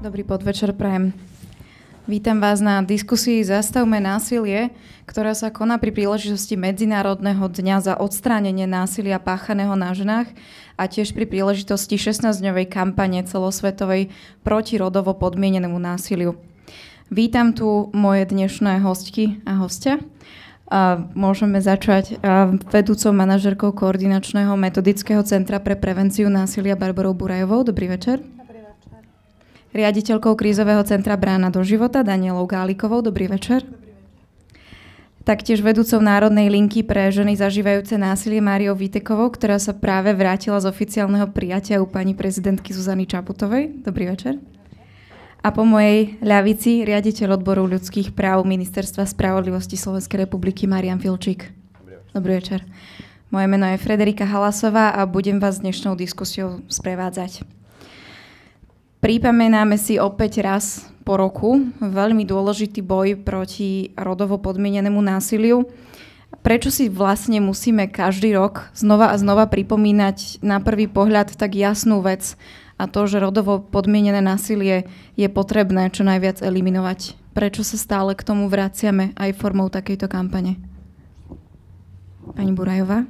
Dobrý podvečer prajem. Vítam vás na diskusii Zastavme násilie, ktorá sa koná pri príležitosti Medzinárodného dňa za odstránenie násilia páchaného na ženách a tiež pri príležitosti 16-dňovej kampane celosvetovej proti rodovo podmienenému násiliu. Vítam tu moje dnešné hostky a hostia. Môžeme začať vedúcou manažérkou Koordinačného metodického centra pre prevenciu násilia Barborou Burajovou. Dobrý večer. Riaditeľkou krízového centra Brána do života Danielou Gálikovou. Dobrý večer. Taktiež vedúcou Národnej linky pre ženy zažívajúce násilie Máriou Vítekovou, ktorá sa práve vrátila z oficiálneho prijatia u pani prezidentky Zuzany Čaputovej. Dobrý večer. A po mojej ľavici riaditeľ odboru ľudských práv Ministerstva spravodlivosti Slovenskej republiky Marián Filčík. Dobrý večer. Moje meno je Frederika Halasová a budem vás dnešnou diskusiou sprevádzať. Pripomenáme si opäť raz po roku veľmi dôležitý boj proti rodovo podmienenému násiliu. Prečo si vlastne musíme každý rok znova a znova pripomínať na prvý pohľad tak jasnú vec a to, že rodovo podmienené násilie je potrebné čo najviac eliminovať? Prečo sa stále k tomu vraciame aj formou takejto kampane? Pani Burajová?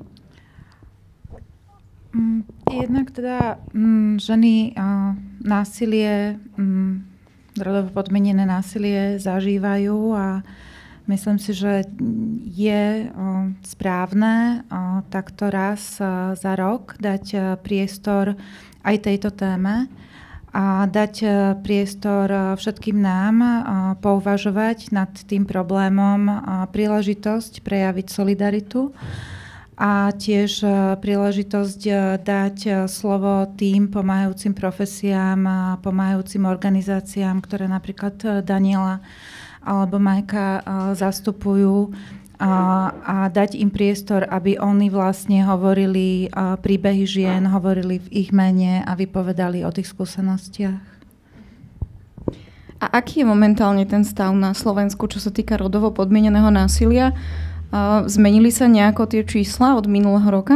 Jednak teda ženy násilie, rodovo podmienené násilie zažívajú a myslím si, že je správne takto raz za rok dať priestor aj tejto téme a dať priestor všetkým nám pouvažovať nad tým problémom, príležitosť prejaviť solidaritu a tiež príležitosť dať slovo tým pomáhajúcim profesiám a pomáhajúcim organizáciám, ktoré napríklad Daniela alebo Majka zastupujú a dať im priestor, aby oni vlastne hovorili príbehy žien, hovorili v ich mene a vypovedali o tých skúsenostiach. A aký je momentálne ten stav na Slovensku, čo sa týka rodovo podmieneného násilia? Zmenili sa nejako tie čísla od minulého roka?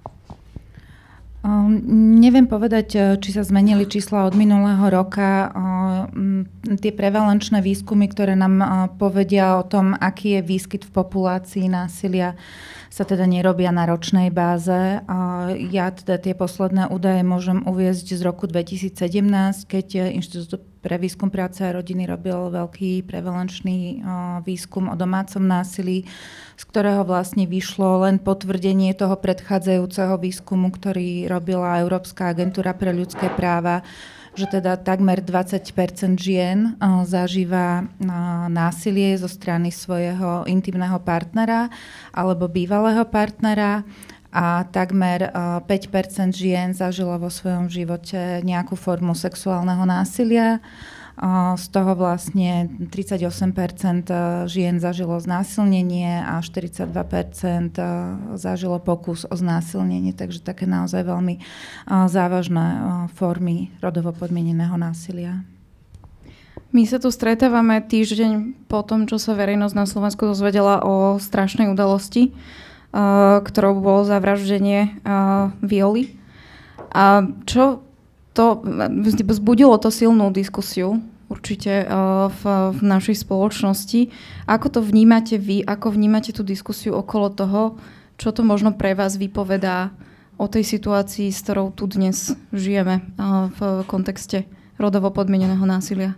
Neviem povedať, či sa zmenili čísla od minulého roka. Tie prevalenčné výskumy, ktoré nám povedia o tom, aký je výskyt v populácii násilia, sa teda nerobia na ročnej báze. Ja teda tie posledné údaje môžem uviesť z roku 2017, keď Inštitút pre výskum práce a rodiny robil veľký prevalenčný výskum o domácom násilí, z ktorého vlastne vyšlo len potvrdenie toho predchádzajúceho výskumu, ktorý robila Európska agentúra pre ľudské práva, že teda takmer 20% žien zažíva násilie zo strany svojho intimného partnera alebo bývalého partnera a takmer 5% žien zažilo vo svojom živote nejakú formu sexuálneho násilia. Z toho vlastne 38% žien zažilo znásilnenie a 42% zažilo pokus o znásilnenie. Takže také naozaj veľmi závažné formy rodovo podmieneného násilia. My sa tu stretávame týždeň po tom, čo sa verejnosť na Slovensku dozvedela o strašnej udalosti, ktorou bolo zavraždenie Violy. A čo to vzbudilo to silnú diskusiu určite v našej spoločnosti. Ako to vnímate vy? Ako vnímate tú diskusiu okolo toho, čo to možno pre vás vypovedá o tej situácii, s ktorou tu dnes žijeme v kontexte rodovo podmieneného násilia?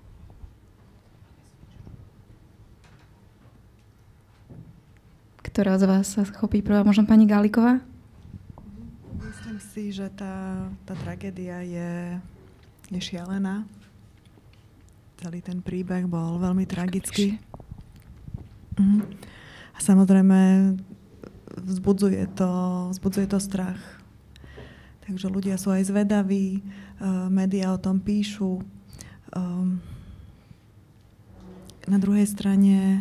Ktorá z vás sa chopí prvá? Možno pani Gáliková? Myslím si, že tá tragédia je šialená. Celý ten príbeh bol veľmi tragický. A samozrejme vzbudzuje to strach. Takže ľudia sú aj zvedaví, médiá o tom píšu. Na druhej strane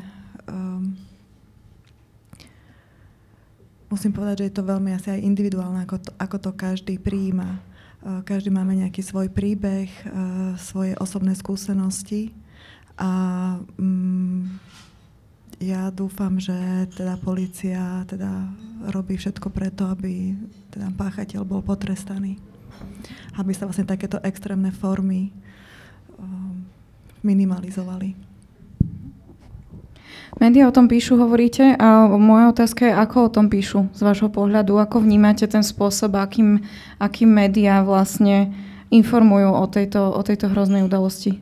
musím povedať, že je to veľmi asi aj individuálne, ako to každý prijíma. Každý máme nejaký svoj príbeh, svoje osobné skúsenosti a ja dúfam, že teda polícia teda robí všetko preto, aby teda páchateľ bol potrestaný. Aby sa vlastne takéto extrémne formy minimalizovali. Média o tom píšu, hovoríte, a moja otázka je, ako o tom píšu z vášho pohľadu, ako vnímate ten spôsob, akým médiá vlastne informujú o tejto hroznej udalosti?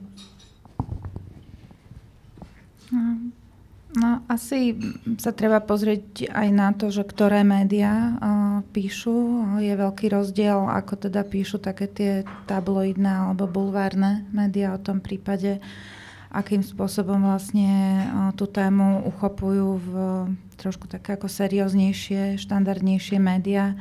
No, asi sa treba pozrieť aj na to, že ktoré médiá píšu. Je veľký rozdiel, ako teda píšu také tie tabloidné alebo bulvárne médiá o tom prípade, akým spôsobom vlastne tú tému uchopujú v trošku také ako serióznejšie, štandardnejšie médiá.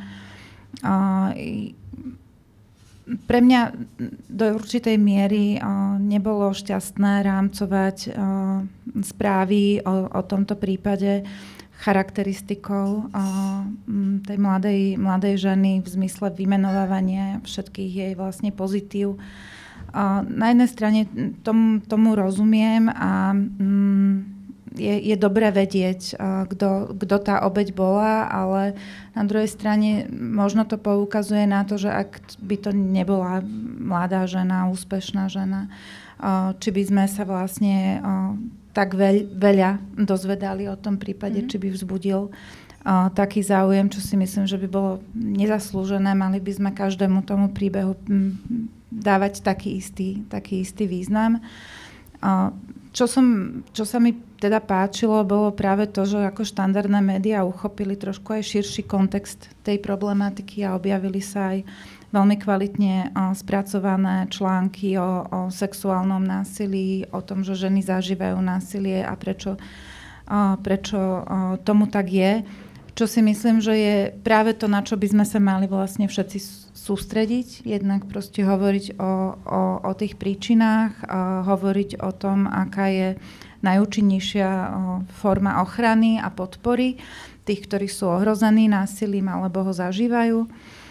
Pre mňa do určitej miery nebolo šťastné rámcovať správy o tomto prípade charakteristikou tej mladej ženy v zmysle vymenovávania všetkých jej vlastne pozitív. Na jednej strane tomu rozumiem a je dobré vedieť, kto tá obeť bola, ale na druhej strane možno to poukazuje na to, že ak by to nebola mladá žena, úspešná žena, či by sme sa vlastne tak veľa dozvedali o tom prípade, či by vzbudil taký záujem, čo si myslím, že by bolo nezaslúžené. Mali by sme každému tomu príbehu dávať taký istý význam. Čo sa mi teda páčilo, bolo práve to, že ako štandardné médiá uchopili trošku aj širší kontext tej problematiky a objavili sa aj veľmi kvalitne spracované články o sexuálnom násilí, o tom, že ženy zažívajú násilie a prečo tomu tak je. Čo si myslím, že je práve to, na čo by sme sa mali vlastne všetci sústrediť, jednak proste hovoriť o tých príčinách, hovoriť o tom, aká je najúčinnejšia forma ochrany a podpory tých, ktorí sú ohrození násilím alebo ho zažívajú.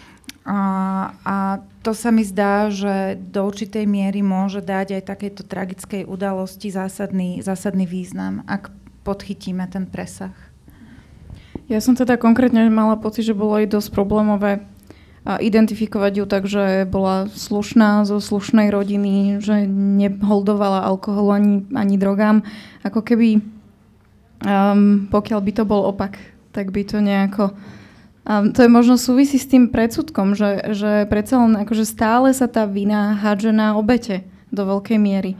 A to sa mi zdá, že do určitej miery môže dať aj takéto tragickej udalosti zásadný význam, ak podchytíme ten presah. Ja som teda konkrétne mala pocit, že bolo aj dosť problémové identifikovať ju tak, že bola slušná, zo slušnej rodiny, že neholdovala alkoholu ani drogám. Ako keby, pokiaľ by to bol opak, tak by to nejako... to je možno súvisí s tým predsudkom, že predsa len akože stále sa tá vina hádže na obete do veľkej miery.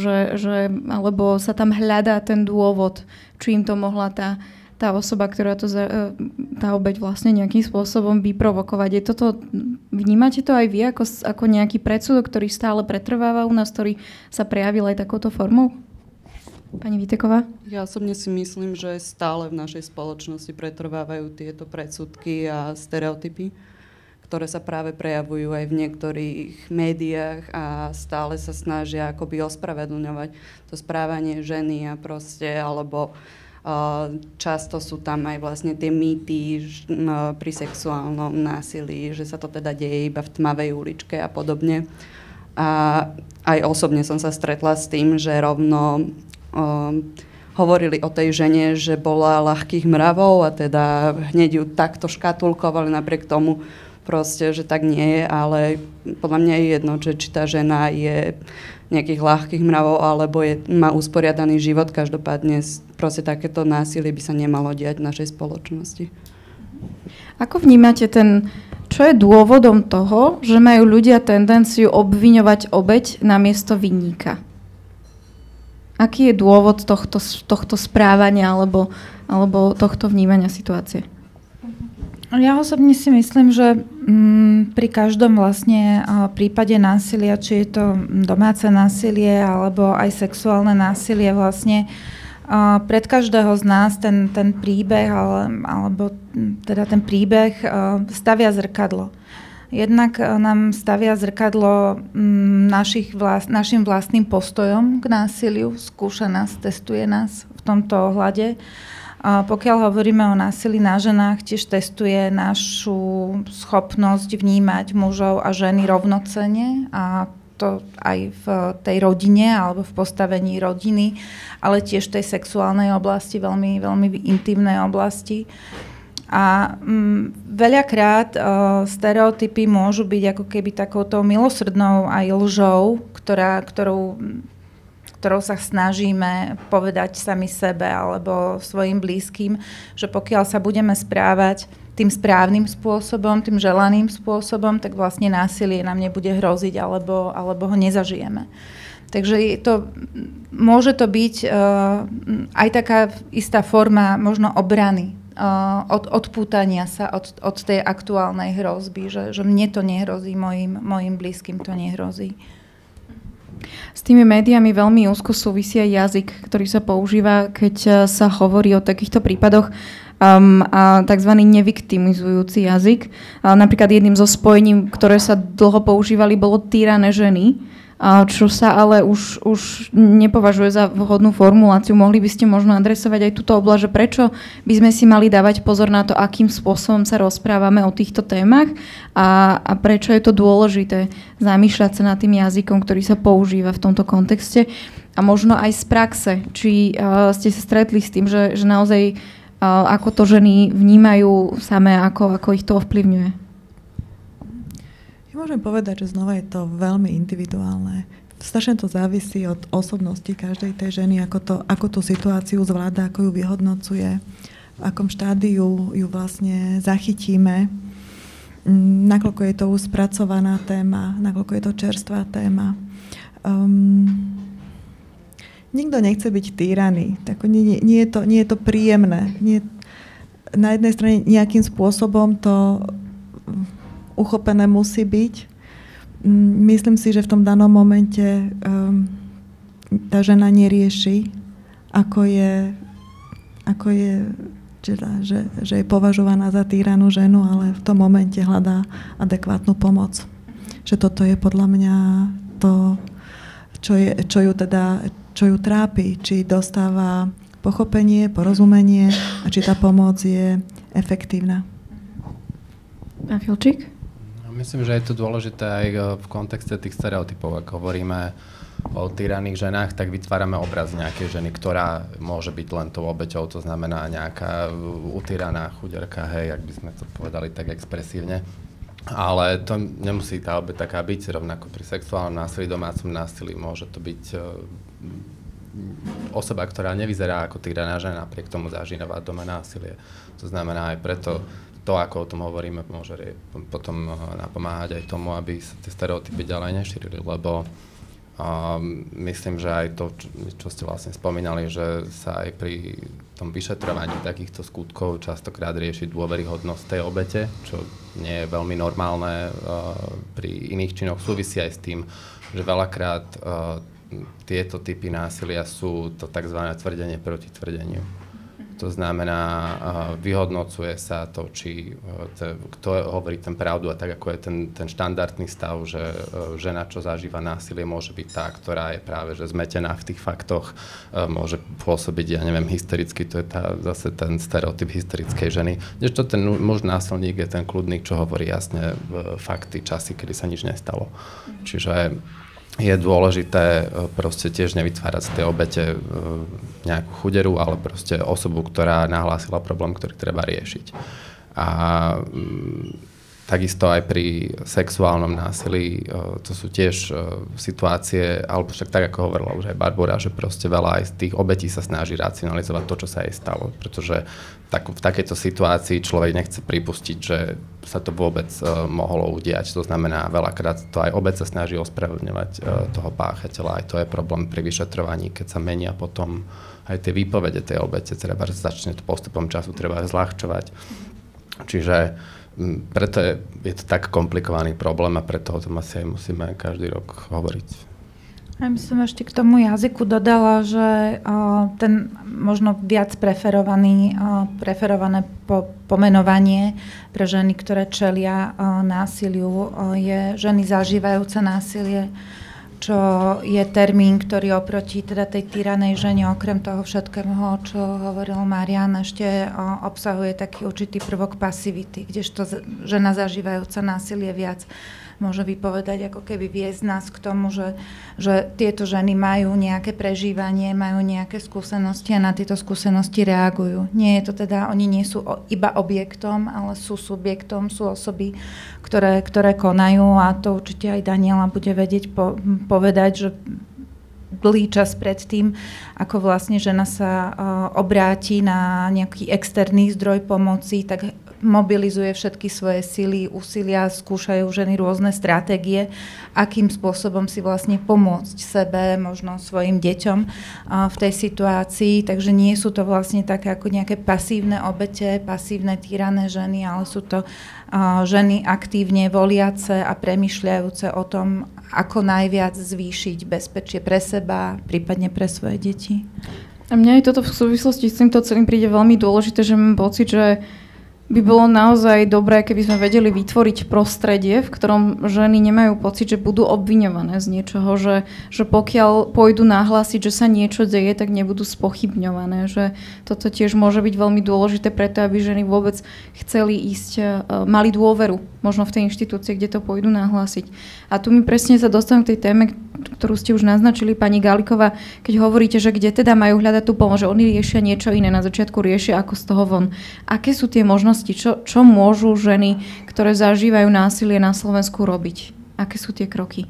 Alebo sa tam hľadá ten dôvod, či im to mohla tá osoba, ktorá tá obeť vlastne nejakým spôsobom vyprovokovať. Vnímate to aj vy ako nejaký predsudok, ktorý stále pretrváva u nás, ktorý sa prejavil aj takouto formou? Pani Víteková? Ja osobne si myslím, že stále v našej spoločnosti pretrvávajú tieto predsudky a stereotypy, ktoré sa práve prejavujú aj v niektorých médiách a stále sa snažia akoby ospravedlňovať to správanie ženy a proste, alebo často sú tam aj vlastne tie mýty pri sexuálnom násilí, že sa to teda deje iba v tmavej uličke a podobne. A aj osobne som sa stretla s tým, že rovno hovorili o tej žene, že bola ľahkých mravov a teda hneď ju takto škatulkovali, napriek tomu proste, že tak nie je, ale podľa mňa je jedno, či tá žena je nejakých ľahkých mravov, alebo má usporiadaný život. Každopádne proste takéto násilie by sa nemalo diať v našej spoločnosti. Ako vnímate čo je dôvodom toho, že majú ľudia tendenciu obviňovať obeť namiesto vinníka? Aký je dôvod tohto správania alebo tohto vnímania situácie? Ja osobne si myslím, že pri každom vlastne prípade násilia, či je to domáce násilie alebo aj sexuálne násilie, vlastne pred každého z nás ten príbeh alebo teda ten príbeh stavia zrkadlo. Jednak nám stavia zrkadlo našim vlastným postojom k násiliu, skúša nás, testuje nás v tomto ohľade. Pokiaľ hovoríme o násilí na ženách, tiež testuje našu schopnosť vnímať mužov a ženy rovnocenne, a to aj v tej rodine alebo v postavení rodiny, ale tiež v tej sexuálnej oblasti, veľmi, veľmi intimnej oblasti. A veľakrát stereotypy môžu byť ako keby takouto milosrdnou aj lžou, ktorou sa snažíme povedať sami sebe alebo svojim blízkym, že pokiaľ sa budeme správať tým správnym spôsobom, tým želaným spôsobom, tak vlastne násilie nám nebude hroziť alebo ho nezažijeme. Takže môže to byť aj taká istá forma možno obrany, odpútania sa od tej aktuálnej hrozby, že mne to nehrozí, mojim blízkym to nehrozí. S tými médiami veľmi úzko súvisí aj jazyk, ktorý sa používa, keď sa hovorí o takýchto prípadoch, a tzv. Nevyktimizujúci jazyk. Napríklad jedným zo spojení, ktoré sa dlho používali, bolo týrané ženy, čo sa ale už nepovažuje za vhodnú formuláciu. Mohli by ste možno adresovať aj túto oblasť, že prečo by sme si mali dávať pozor na to, akým spôsobom sa rozprávame o týchto témach a prečo je to dôležité zamýšľať sa nad tým jazykom, ktorý sa používa v tomto kontexte a možno aj z praxe. Či ste sa stretli s tým, že naozaj ako to ženy vnímajú samé, ako ich to ovplyvňuje? Ja môžem povedať, že znova je to veľmi individuálne. Strašne to závisí od osobnosti každej tej ženy, ako tú situáciu zvláda, ako ju vyhodnocuje, v akom štádiu ju vlastne zachytíme, nakoľko je to už spracovaná téma, nakoľko je to čerstvá téma. Nikto nechce byť týraný. Nie je to príjemné. Na jednej strane nejakým spôsobom to uchopené musí byť. Myslím si, že v tom danom momente tá žena nerieši, ako je že je považovaná za týranú ženu, ale v tom momente hľadá adekvátnu pomoc. Že toto je podľa mňa to, čo ju trápi, či dostáva pochopenie, porozumenie a či tá pomoc je efektívna. A Filčík? Myslím, že je to dôležité aj v kontexte tých stereotypov. Ak hovoríme o týraných ženách, tak vytvárame obraz nejakej ženy, ktorá môže byť len tou obeťou, to znamená nejaká utíraná chuderka, hej, ak by sme to povedali tak expresívne. Ale to nemusí tá obeť taká byť, rovnako pri sexuálnom násilí, domácom násilí môže to byť osoba, ktorá nevyzerá ako týraná žena, napriek tomu zažíva doma násilie. To znamená aj preto, to, ako o tom hovoríme, môže potom napomáhať aj tomu, aby sa tie stereotypy ďalej nešírili, lebo myslím, že aj to, čo ste vlastne spomínali, že sa aj pri tom vyšetrovaní takýchto skutkov častokrát rieši dôveryhodnosť tej obete, čo nie je veľmi normálne pri iných činoch. Súvisí aj s tým, že veľakrát tieto typy násilia sú to tzv. Tvrdenie proti tvrdeniu. To znamená, vyhodnocuje sa to, či kto hovorí ten pravdu a tak, ako je ten štandardný stav, že žena, čo zažíva násilie, môže byť tá, ktorá je práve že zmetená v tých faktoch, môže pôsobiť, ja neviem, hystericky, to je zase ten stereotyp hysterickej ženy. Kdežto ten muž násilník je ten kľudník, čo hovorí jasne fakty, časy, kedy sa nič nestalo. Čiže je dôležité proste tiež nevytvárať z tej obete nejakú chuderu, ale proste osobu, ktorá nahlásila problém, ktorý treba riešiť. A takisto aj pri sexuálnom násilí to sú tiež situácie, alebo však tak, ako hovorila už aj Barbora, že proste veľa aj z tých obetí sa snaží racionalizovať to, čo sa jej stalo, pretože v takejto situácii človek nechce pripustiť, že sa to vôbec mohlo udiať. To znamená, veľakrát to aj obec sa snaží ospravedlňovať toho páchateľa. Aj to je problém pri vyšetrovaní, keď sa menia potom aj tie výpovede tej obete. Treba začne to postupom času, treba zľahčovať. Čiže preto je to tak komplikovaný problém a preto o tom asi aj musíme každý rok hovoriť. Ja by som ešte k tomu jazyku dodala, že ten možno viac preferované pomenovanie pre ženy, ktoré čelia násiliu, je ženy zažívajúce násilie, čo je termín, ktorý oproti teda tej týranej žene, okrem toho všetkého, čo hovoril Marián, ešte obsahuje taký určitý prvok pasivity, kdežto žena zažívajúca násilie viac môže vypovedať, ako keby viesť nás k tomu, že tieto ženy majú nejaké prežívanie, majú nejaké skúsenosti a na tieto skúsenosti reagujú. Nie je to teda, oni nie sú iba objektom, ale sú subjektom, sú osoby, ktoré konajú a to určite aj Daniela bude vedieť povedať, že dlhý čas predtým, ako vlastne žena sa obráti na nejaký externý zdroj pomoci, tak mobilizuje všetky svoje sily, úsilia, skúšajú ženy rôzne stratégie, akým spôsobom si vlastne pomôcť sebe, možno svojim deťom v tej situácii. Takže nie sú to vlastne také ako nejaké pasívne obete, pasívne týrané ženy, ale sú to ženy aktívne voliace a premýšľajúce o tom, ako najviac zvýšiť bezpečie pre seba, prípadne pre svoje deti. A mňa aj toto v súvislosti s týmto celým príde veľmi dôležité, že mám pocit, že by bolo naozaj dobré, keby sme vedeli vytvoriť prostredie, v ktorom ženy nemajú pocit, že budú obviňované z niečoho, že pokiaľ pôjdu nahlásiť, že sa niečo deje, tak nebudú spochybňované. Že toto tiež môže byť veľmi dôležité preto, aby ženy vôbec chceli ísť, mali dôveru možno v tej inštitúcie, kde to pôjdu nahlásiť. A tu mi presne sa dostanem k tej téme, ktorú ste už naznačili, pani Gáliková, keď hovoríte, že kde teda majú hľadať tú pomoc, že oni riešia niečo iné, na začiatku riešia ako z toho von. Aké sú tie možnosti? Čo môžu ženy, ktoré zažívajú násilie na Slovensku robiť? Aké sú tie kroky?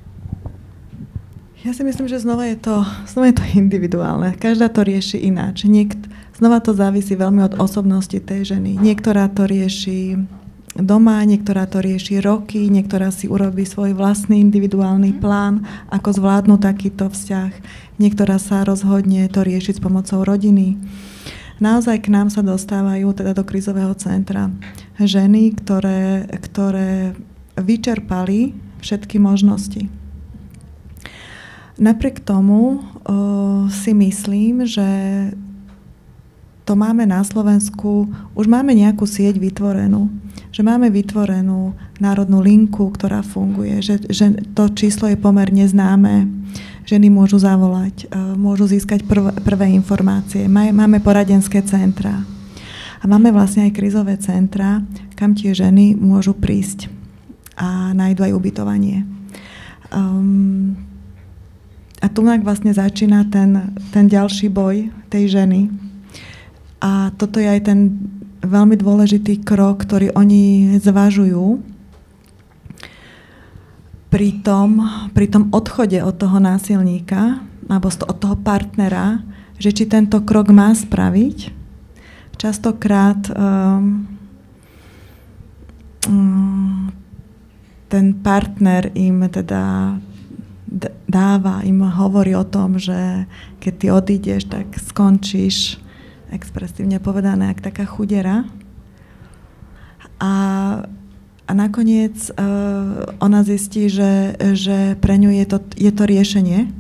Ja si myslím, že znova je to individuálne. Každá to rieši ináč. Znova to závisí veľmi od osobnosti tej ženy. Niektorá to rieši doma, niektorá to rieši roky, niektorá si urobí svoj vlastný individuálny plán, ako zvládnu takýto vzťah. Niektorá sa rozhodne to riešiť s pomocou rodiny. Naozaj k nám sa dostávajú teda do krízového centra ženy, ktoré vyčerpali všetky možnosti. Napriek tomu si myslím, že to máme na Slovensku, už máme nejakú sieť vytvorenú. Že máme vytvorenú národnú linku, ktorá funguje, že to číslo je pomerne známe. Ženy môžu zavolať, môžu získať prvé informácie. Máme poradenské centrá. A máme vlastne aj krízové centrá, kam tie ženy môžu prísť a nájdu aj ubytovanie. A tu vlastne začína ten ďalší boj tej ženy. A toto je aj ten veľmi dôležitý krok, ktorý oni zvažujú pri tom odchode od toho násilníka alebo od toho partnera, že či tento krok má spraviť. Častokrát ten partner im teda hovorí o tom, že keď ty odídeš, tak skončíš, expresívne povedané, ako taká chudera. A nakoniec ona zistí, že pre ňu je to riešenie.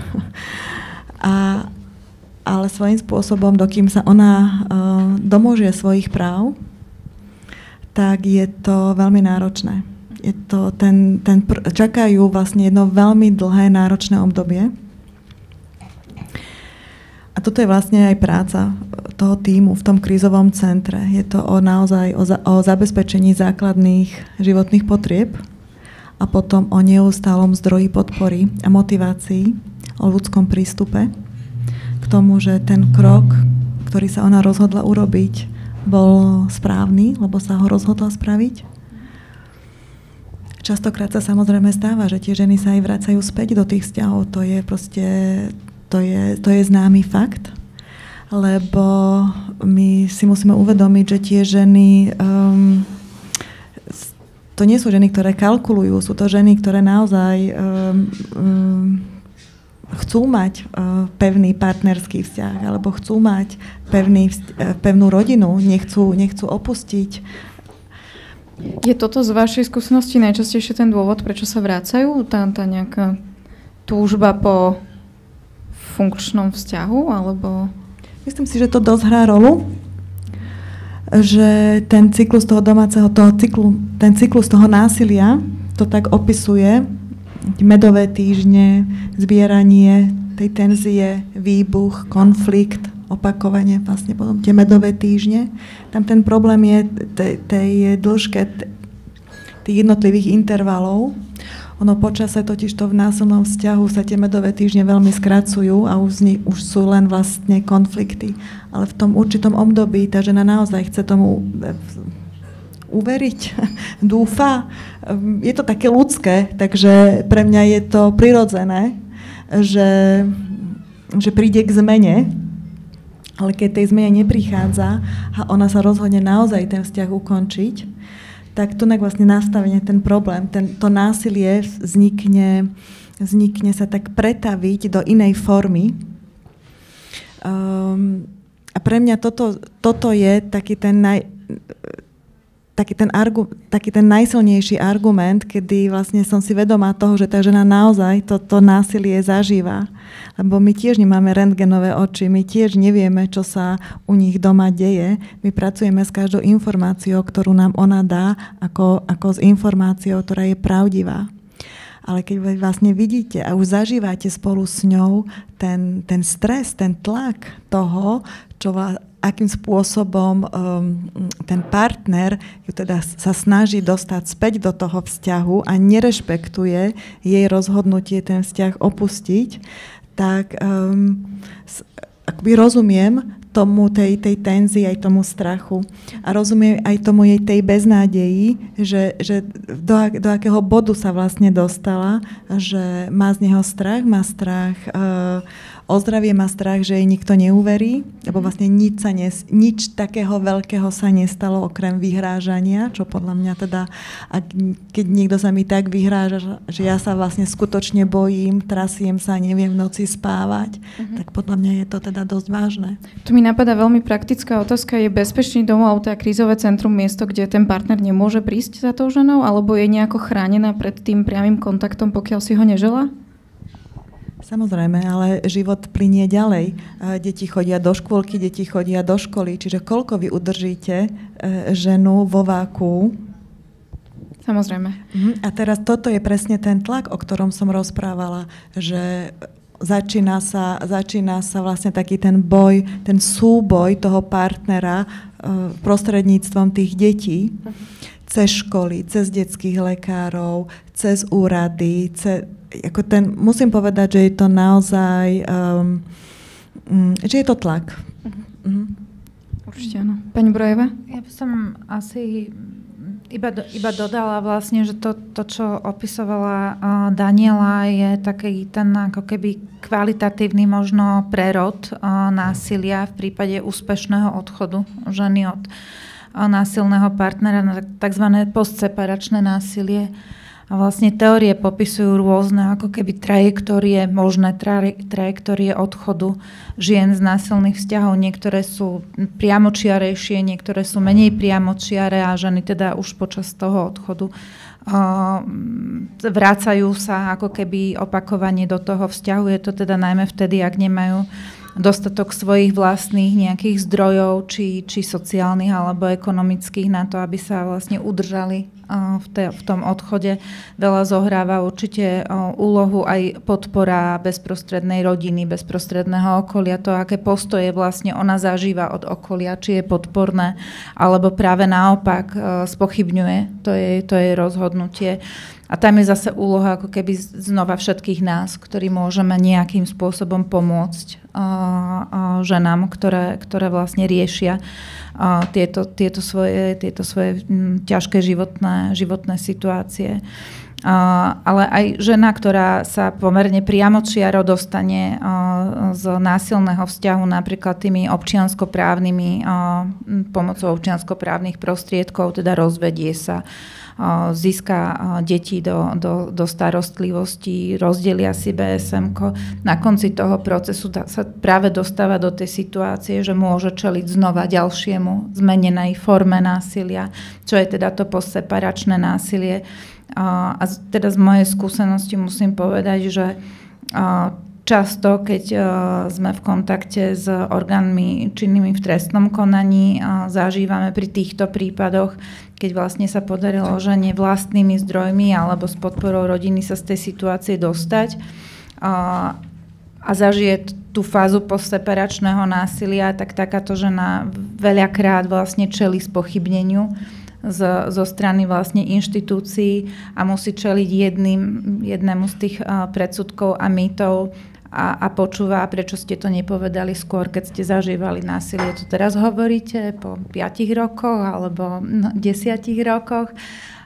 Ale svojím spôsobom, dokým sa ona domôže svojich práv, tak je to veľmi náročné. Je to čakajú vlastne jedno veľmi dlhé náročné obdobie. A toto je vlastne aj práca toho tímu v tom krízovom centre. Je to naozaj o zabezpečení základných životných potrieb a potom o neustálom zdroji podpory a motivácii, o ľudskom prístupe k tomu, že ten krok, ktorý sa ona rozhodla urobiť, bol správny, lebo sa ho rozhodla spraviť. Častokrát sa samozrejme stáva, že tie ženy sa aj vracajú späť do tých vzťahov. To je proste, to je známy fakt, lebo my si musíme uvedomiť, že tie ženy, to nie sú ženy, ktoré kalkulujú, sú to ženy, ktoré naozaj chcú mať pevný partnerský vzťah, alebo chcú mať pevnú rodinu, nechcú opustiť. Je toto z vašej skúsenosti najčastejšie ten dôvod, prečo sa vracajú? Tá nejaká túžba po funkčnom vzťahu, alebo... Myslím si, že to dosť hrá rolu, že ten cyklus toho domáceho, ten cyklus toho násilia, to tak opisuje, medové týždne, zbieranie tej tenzie, výbuch, konflikt, opakovanie, vlastne potom tie medové týždne. Tam ten problém je tej dĺžke tých jednotlivých intervalov. Ono počase totižto v násilnom vzťahu sa tie medové týždne veľmi skracujú a už sú len vlastne konflikty. Ale v tom určitom období tá žena naozaj chce tomu uveriť, dúfa. Je to také ľudské, takže pre mňa je to prirodzené, že príde k zmene, ale keď tej zmene neprichádza a ona sa rozhodne naozaj ten vzťah ukončiť, tak tu vlastne nastavenie ten problém. To násilie vznikne sa tak pretaviť do inej formy. A pre mňa toto je taký ten najsilnejší argument, kedy vlastne som si vedomá toho, že tá žena naozaj toto násilie zažíva. Lebo my tiež nemáme rentgenové oči, my tiež nevieme, čo sa u nich doma deje. My pracujeme s každou informáciou, ktorú nám ona dá, ako s informáciou, ktorá je pravdivá. Ale keď vy vlastne vidíte a už zažívate spolu s ňou ten stres, ten tlak toho, akým spôsobom ten partner ju teda sa snaží dostať späť do toho vzťahu a nerešpektuje jej rozhodnutie ten vzťah opustiť, tak akoby rozumiem tomu tej tenzii, aj tomu strachu. A rozumiem aj tomu jej tej beznádeji, že do akého bodu sa vlastne dostala, že má z neho strach, má strach o zdravie, má strach, že jej nikto neuverí, lebo vlastne nič takého veľkého sa nestalo okrem vyhrážania, čo podľa mňa teda, keď niekto sa mi tak vyhráža, že ja sa vlastne skutočne bojím, trasiem sa, neviem v noci spávať, tak podľa mňa je to teda dosť vážne. Tu mi napadá veľmi praktická otázka. Je bezpečný domov alebo teda krízové centrum miesto, kde ten partner nemôže prísť za tou ženou, alebo je nejako chránená pred tým priamym kontaktom, pokiaľ si ho neželá? Samozrejme, ale život plynie ďalej. Deti chodia do škôlky, deti chodia do školy, čiže koľko vy udržíte ženu vo váku? Samozrejme. A teraz toto je presne ten tlak, o ktorom som rozprávala, že začína sa vlastne taký ten boj, ten súboj toho partnera prostredníctvom tých detí, cez školy, cez detských lekárov, cez úrady, musím povedať, že je to naozaj, že je to tlak. Určite áno. Pani Brojeva? Ja by som asi iba dodala vlastne, že to, čo opisovala Daniela, je taký ten ako keby kvalitatívny možno prerod násilia v prípade úspešného odchodu ženy od násilného partnera na tzv. Postseparačné násilie. A vlastne teórie popisujú rôzne ako keby možné trajektórie odchodu žien z násilných vzťahov. Niektoré sú priamočiarejšie, niektoré sú menej priamočiare a ženy teda už počas toho odchodu vracajú sa ako keby opakovane do toho vzťahu. Je to teda najmä vtedy, ak nemajú dostatok svojich vlastných nejakých zdrojov, či sociálnych alebo ekonomických na to, aby sa vlastne udržali v tom odchode. Veľa zohráva určite úlohu aj podpora bezprostrednej rodiny, bezprostredného okolia, to, aké postoje vlastne ona zažíva od okolia, či je podporné, alebo práve naopak spochybňuje to jej rozhodnutie. A tam je zase úloha ako keby znova všetkých nás, ktorí môžeme nejakým spôsobom pomôcť ženám, ktoré vlastne riešia tieto svoje ťažké životné situácie. Ale aj žena, ktorá sa pomerne priamočiaro dostane z násilného vzťahu napríklad tými pomocou občianskoprávnych prostriedkov, teda rozvedie sa, získa deti do starostlivosti, rozdelia si BSM-ko. Na konci toho procesu sa práve dostáva do tej situácie, že môže čeliť znova ďalšiemu zmenenej forme násilia, čo je teda to postseparačné násilie. A teda z mojej skúsenosti musím povedať, že často, keď sme v kontakte s orgánmi činnými v trestnom konaní, zažívame pri týchto prípadoch, keď vlastne sa podarilo žene vlastnými zdrojmi alebo s podporou rodiny sa z tej situácie dostať a zažije tú fázu postseparačného násilia, tak takáto žena veľakrát vlastne čelí spochybneniu zo strany vlastne inštitúcií a musí čeliť jednému z tých predsudkov a mýtov a počúva, prečo ste to nepovedali skôr, keď ste zažívali násilie. To teraz hovoríte po 5 rokoch alebo 10 rokoch.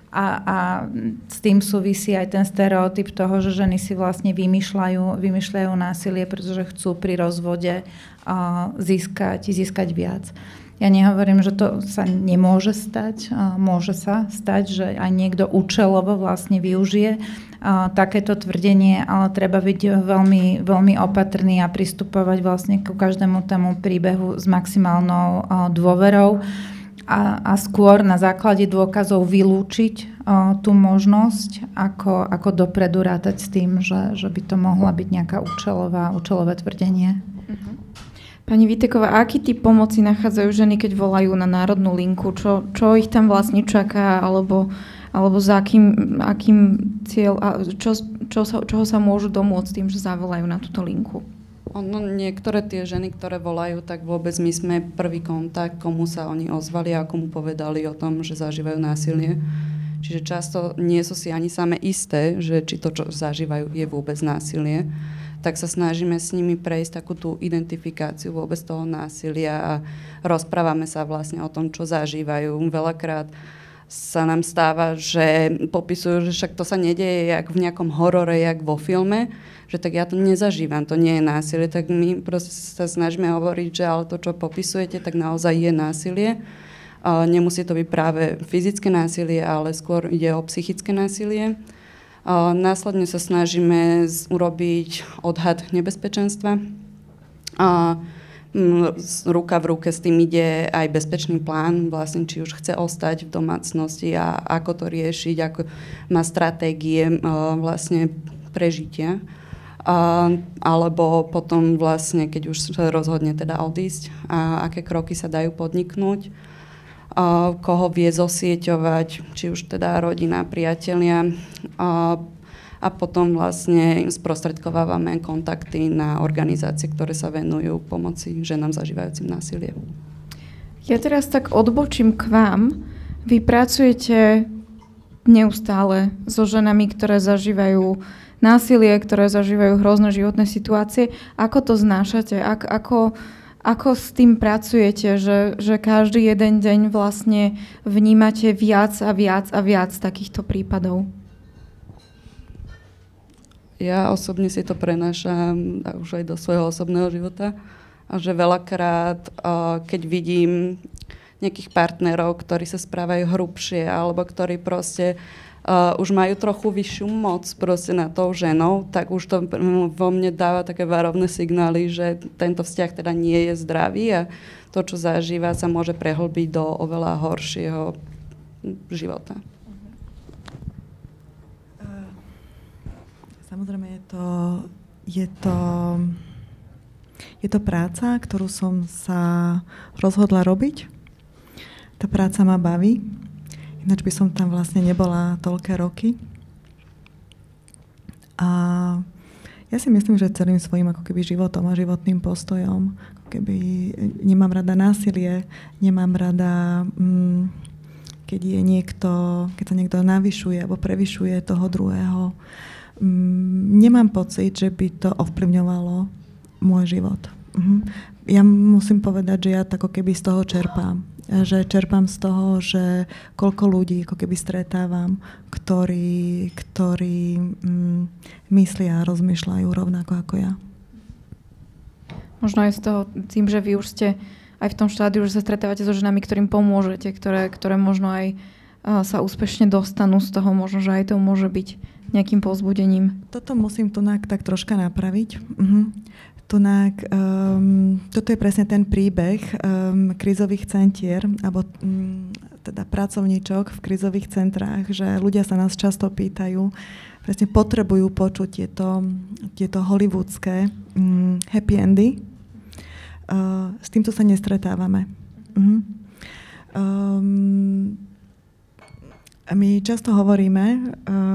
A s tým súvisí aj ten stereotyp toho, že ženy si vlastne vymýšľajú násilie, pretože chcú pri rozvode získať viac. Ja nehovorím, že to sa nemôže stať. Môže sa stať, že aj niekto účelovo vlastne využije takéto tvrdenie, ale treba byť veľmi, veľmi opatrný a pristupovať vlastne ku každému tomu príbehu s maximálnou dôverou. A skôr na základe dôkazov vylúčiť tú možnosť, ako dopredu rátať s tým, že by to mohla byť nejaká účelové tvrdenie. Pani Víteková, aký typ pomoci nachádzajú ženy, keď volajú na národnú linku? Čo ich tam vlastne čaká, alebo za akým cieľ, čoho sa môžu domôcť tým, že zavolajú na túto linku? Niektoré tie ženy, ktoré volajú, tak vôbec my sme prvý kontakt, komu sa oni ozvali a komu povedali o tom, že zažívajú násilie. Čiže často nie sú si ani same isté, že či to, čo zažívajú, je vôbec násilie. Tak sa snažíme s nimi prejsť takú tú identifikáciu vôbec toho násilia a rozprávame sa vlastne o tom, čo zažívajú. Veľakrát sa nám stáva, že popisujú, že však to sa nedeje jak v nejakom horore, jak vo filme, že tak ja to nezažívam, to nie je násilie, tak my proste sa snažíme hovoriť, že ale to, čo popisujete, tak naozaj je násilie. Nemusí to byť práve fyzické násilie, ale skôr ide o psychické násilie. Následne sa snažíme urobiť odhad nebezpečenstva. Ruka v ruke s tým ide aj bezpečný plán, vlastne či už chce ostať v domácnosti a ako to riešiť, ako má stratégie vlastne prežitia. Alebo potom vlastne, keď už sa rozhodne teda odísť, aké kroky sa dajú podniknúť, koho vie zosieťovať, či už teda rodina, priatelia. A potom vlastne sprostredkovávame kontakty na organizácie, ktoré sa venujú pomoci ženám zažívajúcim násilie. Ja teraz tak odbočím k vám. Vy pracujete neustále so ženami, ktoré zažívajú násilie, ktoré zažívajú hrozné životné situácie. Ako to znášate? Ako s tým pracujete, že každý jeden deň vlastne vnímate viac a viac takýchto prípadov? Ja osobne si to prenášam už aj do svojho osobného života. A že veľakrát, keď vidím nejakých partnerov, ktorí sa správajú hrubšie alebo ktorí proste už majú trochu vyššiu moc proste nad tou ženou, tak už to vo mne dáva také varovné signály, že tento vzťah teda nie je zdravý a to, čo zažíva, sa môže prehlbiť do oveľa horšieho života. Samozrejme je to práca, ktorú som sa rozhodla robiť. Tá práca ma baví. Ináč by som tam vlastne nebola toľké roky. A ja si myslím, že celým svojím ako keby životom a životným postojom, ako keby nemám rada násilie, nemám rada, keď sa niekto navyšuje alebo prevyšuje toho druhého. Nemám pocit, že by to ovplyvňovalo môj život. Ja musím povedať, že ja ako keby z toho čerpám. Že čerpám z toho, že koľko ľudí ako keby stretávam, ktorí myslia a rozmýšľajú rovnako ako ja. Možno aj z toho, tým, že vy už ste aj v tom štádiu, že sa stretávate so ženami, ktorým pomôžete, ktoré možno aj sa úspešne dostanú z toho, možno, že aj to môže byť nejakým povzbudením. Toto musím tu tak troška napraviť. Toto je presne ten príbeh krízových centier, alebo teda pracovníčok v krízových centrách, že ľudia sa nás často pýtajú, presne potrebujú počuť tieto hollywoodské happy endy. S týmto sa nestretávame. My často hovoríme,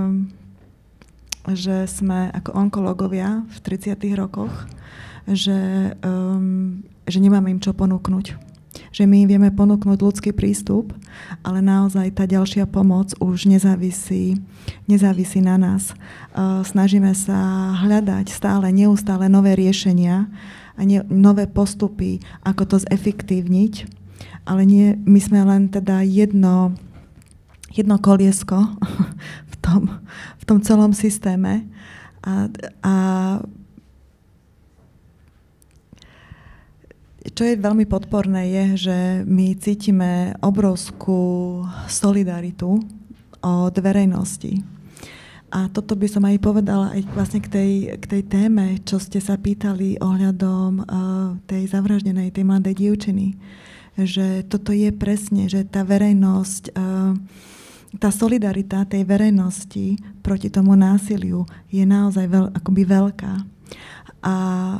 že sme ako onkológovia v 30. rokoch, že nemáme im čo ponúknuť. Že my im vieme ponúknuť ľudský prístup, ale naozaj tá ďalšia pomoc už nezávisí na nás. Snažíme sa hľadať neustále nové riešenia a nové postupy, ako to zefektívniť, ale nie, my sme len teda jedno koliesko v tom celom systéme. A čo je veľmi podporné je, že my cítime obrovskú solidaritu od verejnosti. A toto by som aj povedala aj vlastne k tej téme, čo ste sa pýtali ohľadom tej zavraždenej, tej mladej dievčiny. Že toto je presne, že tá verejnosť, tá solidarita tej verejnosti proti tomu násiliu je naozaj akoby veľká. A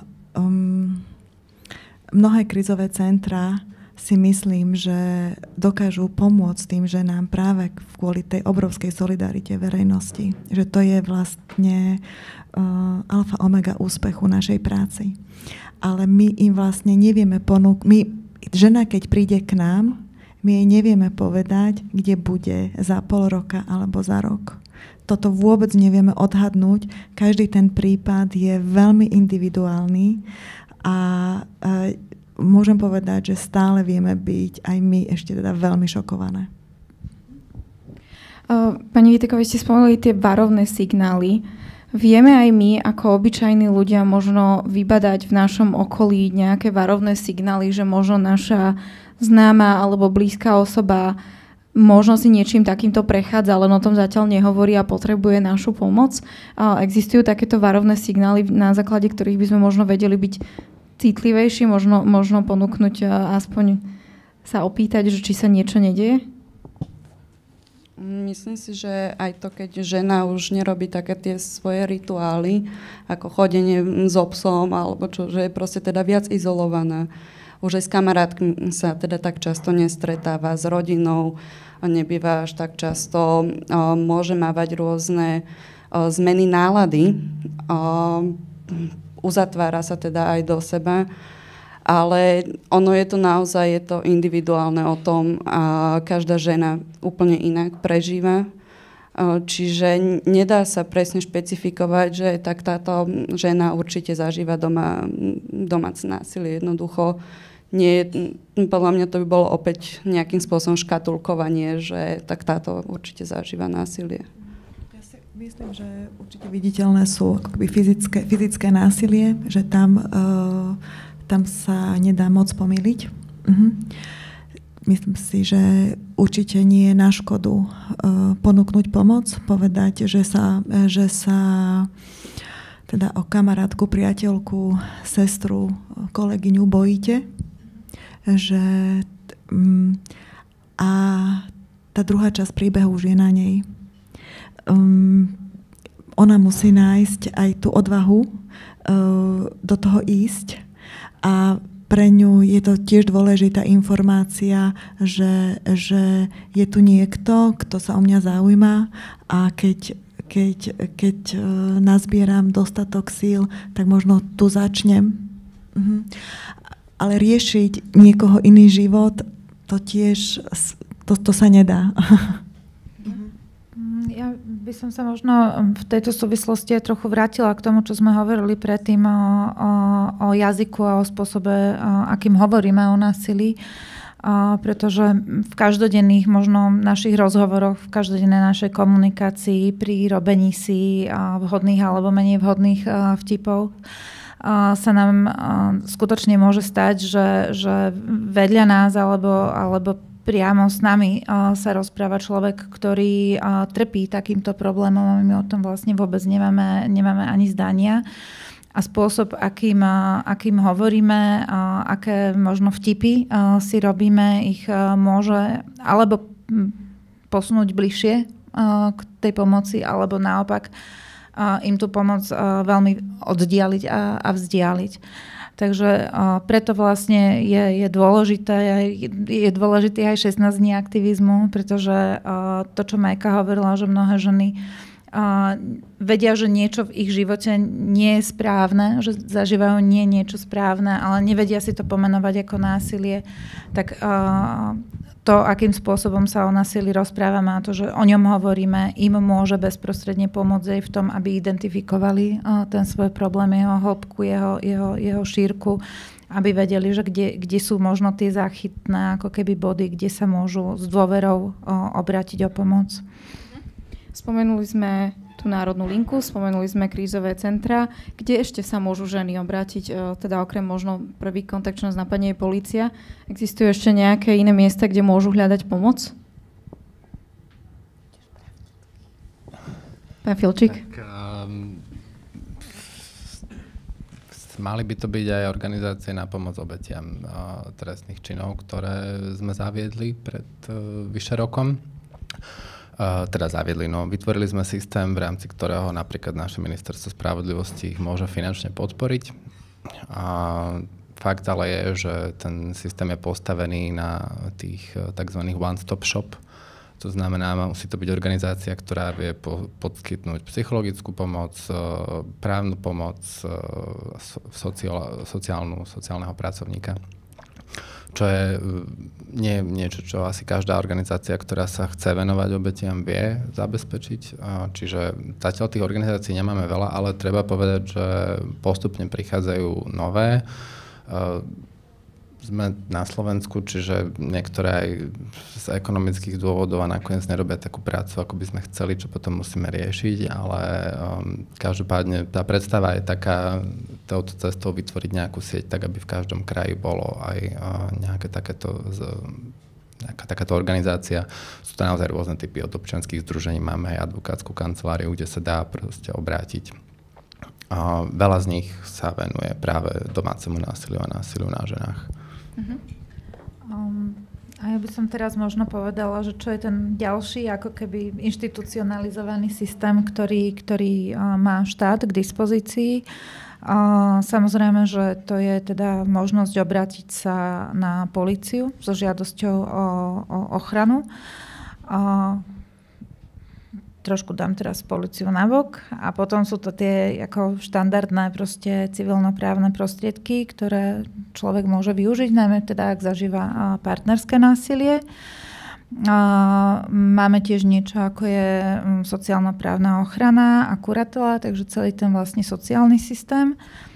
mnohé krízové centrá si myslím, že dokážu pomôcť tým ženám práve kvôli tej obrovskej solidarite verejnosti. Že to je vlastne alfa omega úspechu našej práci. Ale my im vlastne nevieme žena, keď príde k nám, my jej nevieme povedať, kde bude za pol roka alebo za rok. Toto vôbec nevieme odhadnúť. Každý ten prípad je veľmi individuálny a môžem povedať, že stále vieme byť aj my ešte teda veľmi šokované. Pani Vitek, vy ste spomenuli tie varovné signály. Vieme aj my, ako obyčajní ľudia, možno vybadať v našom okolí nejaké varovné signály, že možno naša známa alebo blízka osoba možno si niečím takýmto prechádza, ale o tom zatiaľ nehovorí a potrebuje našu pomoc. Existujú takéto varovné signály, na základe ktorých by sme možno vedeli byť citlivejší, možno ponúknuť aspoň sa opýtať, že či sa niečo nedieje? Myslím si, že aj to, keď žena už nerobí také tie svoje rituály, ako chodenie so psom, alebo čo, že je proste teda viac izolovaná. Už aj s kamarátkami sa teda tak často nestretáva, s rodinou nebýva až tak často, môže mávať rôzne zmeny nálady, uzatvára sa teda aj do seba, ale ono je to naozaj, je to individuálne o tom a každá žena úplne inak prežíva. Čiže nedá sa presne špecifikovať, že tak táto žena určite zažíva domáce násilie. Jednoducho nie, podľa mňa to by bolo opäť nejakým spôsobom škatulkovanie, že tak táto určite zažíva násilie. Myslím, že určite viditeľné sú akoby fyzické násilie, že tam sa nedá moc pomýliť. Myslím si, že určite nie je na škodu ponúknuť pomoc, povedať, že sa teda o kamarátku, priateľku, sestru, kolegyňu bojíte, že a tá druhá časť príbehu už je na nej. Ona musí nájsť aj tú odvahu do toho ísť a pre ňu je to tiež dôležitá informácia, že je tu niekto, kto sa o mňa zaujíma a keď nazbieram dostatok síl, tak možno tu začnem. Ale riešiť niekoho iný život, to tiež to sa nedá. Ja by som sa možno v tejto súvislosti trochu vrátila k tomu, čo sme hovorili predtým o jazyku a o spôsobe, akým hovoríme o násilí. Pretože v každodenných možno našich rozhovoroch, v každodennej našej komunikácii, pri robení si vhodných alebo menej vhodných vtipov sa nám skutočne môže stať, že vedľa nás alebo priamo s nami sa rozpráva človek, ktorý trpí takýmto problémom a my o tom vlastne vôbec nemáme ani zdania. A spôsob, akým hovoríme, aké možno vtipy si robíme, ich môže alebo posunúť bližšie k tej pomoci, alebo naopak im tú pomoc veľmi oddialiť a vzdialiť. Takže preto vlastne je dôležitý aj 16 dní aktivizmu, pretože to, čo Majka hovorila, že mnohé ženy vedia, že niečo v ich živote nie je správne, že zažívajú niečo správne, ale nevedia si to pomenovať ako násilie, tak to, akým spôsobom sa o násilí rozprávame a to, že o ňom hovoríme, im môže bezprostredne pomôcť aj v tom, aby identifikovali ten svoj problém, jeho hĺbku, jeho šírku aby vedeli, že kde sú možno tie záchytné ako keby body, kde sa môžu s dôverou obrátiť o pomoc. Spomenuli sme tú národnú linku, spomenuli sme krízové centra. Kde ešte sa môžu ženy obrátiť, teda okrem možno prvý kontakt, čo nás napadne je polícia? Existujú ešte nejaké iné miesta, kde môžu hľadať pomoc? Pán Filčík? Mali by to byť aj organizácie na pomoc obetiam trestných činov, ktoré sme zaviedli pred vyše rokom. Vytvorili sme systém, v rámci ktorého napríklad naše ministerstvo spravodlivosti ich môže finančne podporiť. A fakt ale je, že ten systém je postavený na tých tzv. One-stop shop. To znamená, musí to byť organizácia, ktorá vie poskytnúť psychologickú pomoc, právnu pomoc, sociálneho pracovníka. Čo je niečo, čo asi každá organizácia, ktorá sa chce venovať obetiam, vie zabezpečiť. Čiže zatiaľ tých organizácií nemáme veľa, ale treba povedať, že postupne prichádzajú nové. Sme na Slovensku, čiže niektoré aj z ekonomických dôvodov a nakoniec nerobia takú prácu, ako by sme chceli, čo potom musíme riešiť, ale každopádne tá predstava je taká, touto cestou vytvoriť nejakú sieť, tak aby v každom kraji bolo aj nejaká takáto organizácia. Sú to naozaj rôzne typy od občianskych združení, máme aj advokátsku kanceláriu, kde sa dá proste obrátiť. Veľa z nich sa venuje práve domácemu násiliu a násiliu na ženách. A ja by som teraz možno povedala, že čo je ten ďalší ako keby inštitucionalizovaný systém, ktorý má štát k dispozícii. Samozrejme, že to je teda možnosť obrátiť sa na políciu so žiadosťou o ochranu. Trošku dám teraz políciu nabok a potom sú to tie ako štandardné proste civilnoprávne prostriedky, ktoré človek môže využiť, najmä teda ak zažíva partnerské násilie. Máme tiež niečo ako je sociálno-právna ochrana a kuratela, takže celý ten vlastne sociálny systém.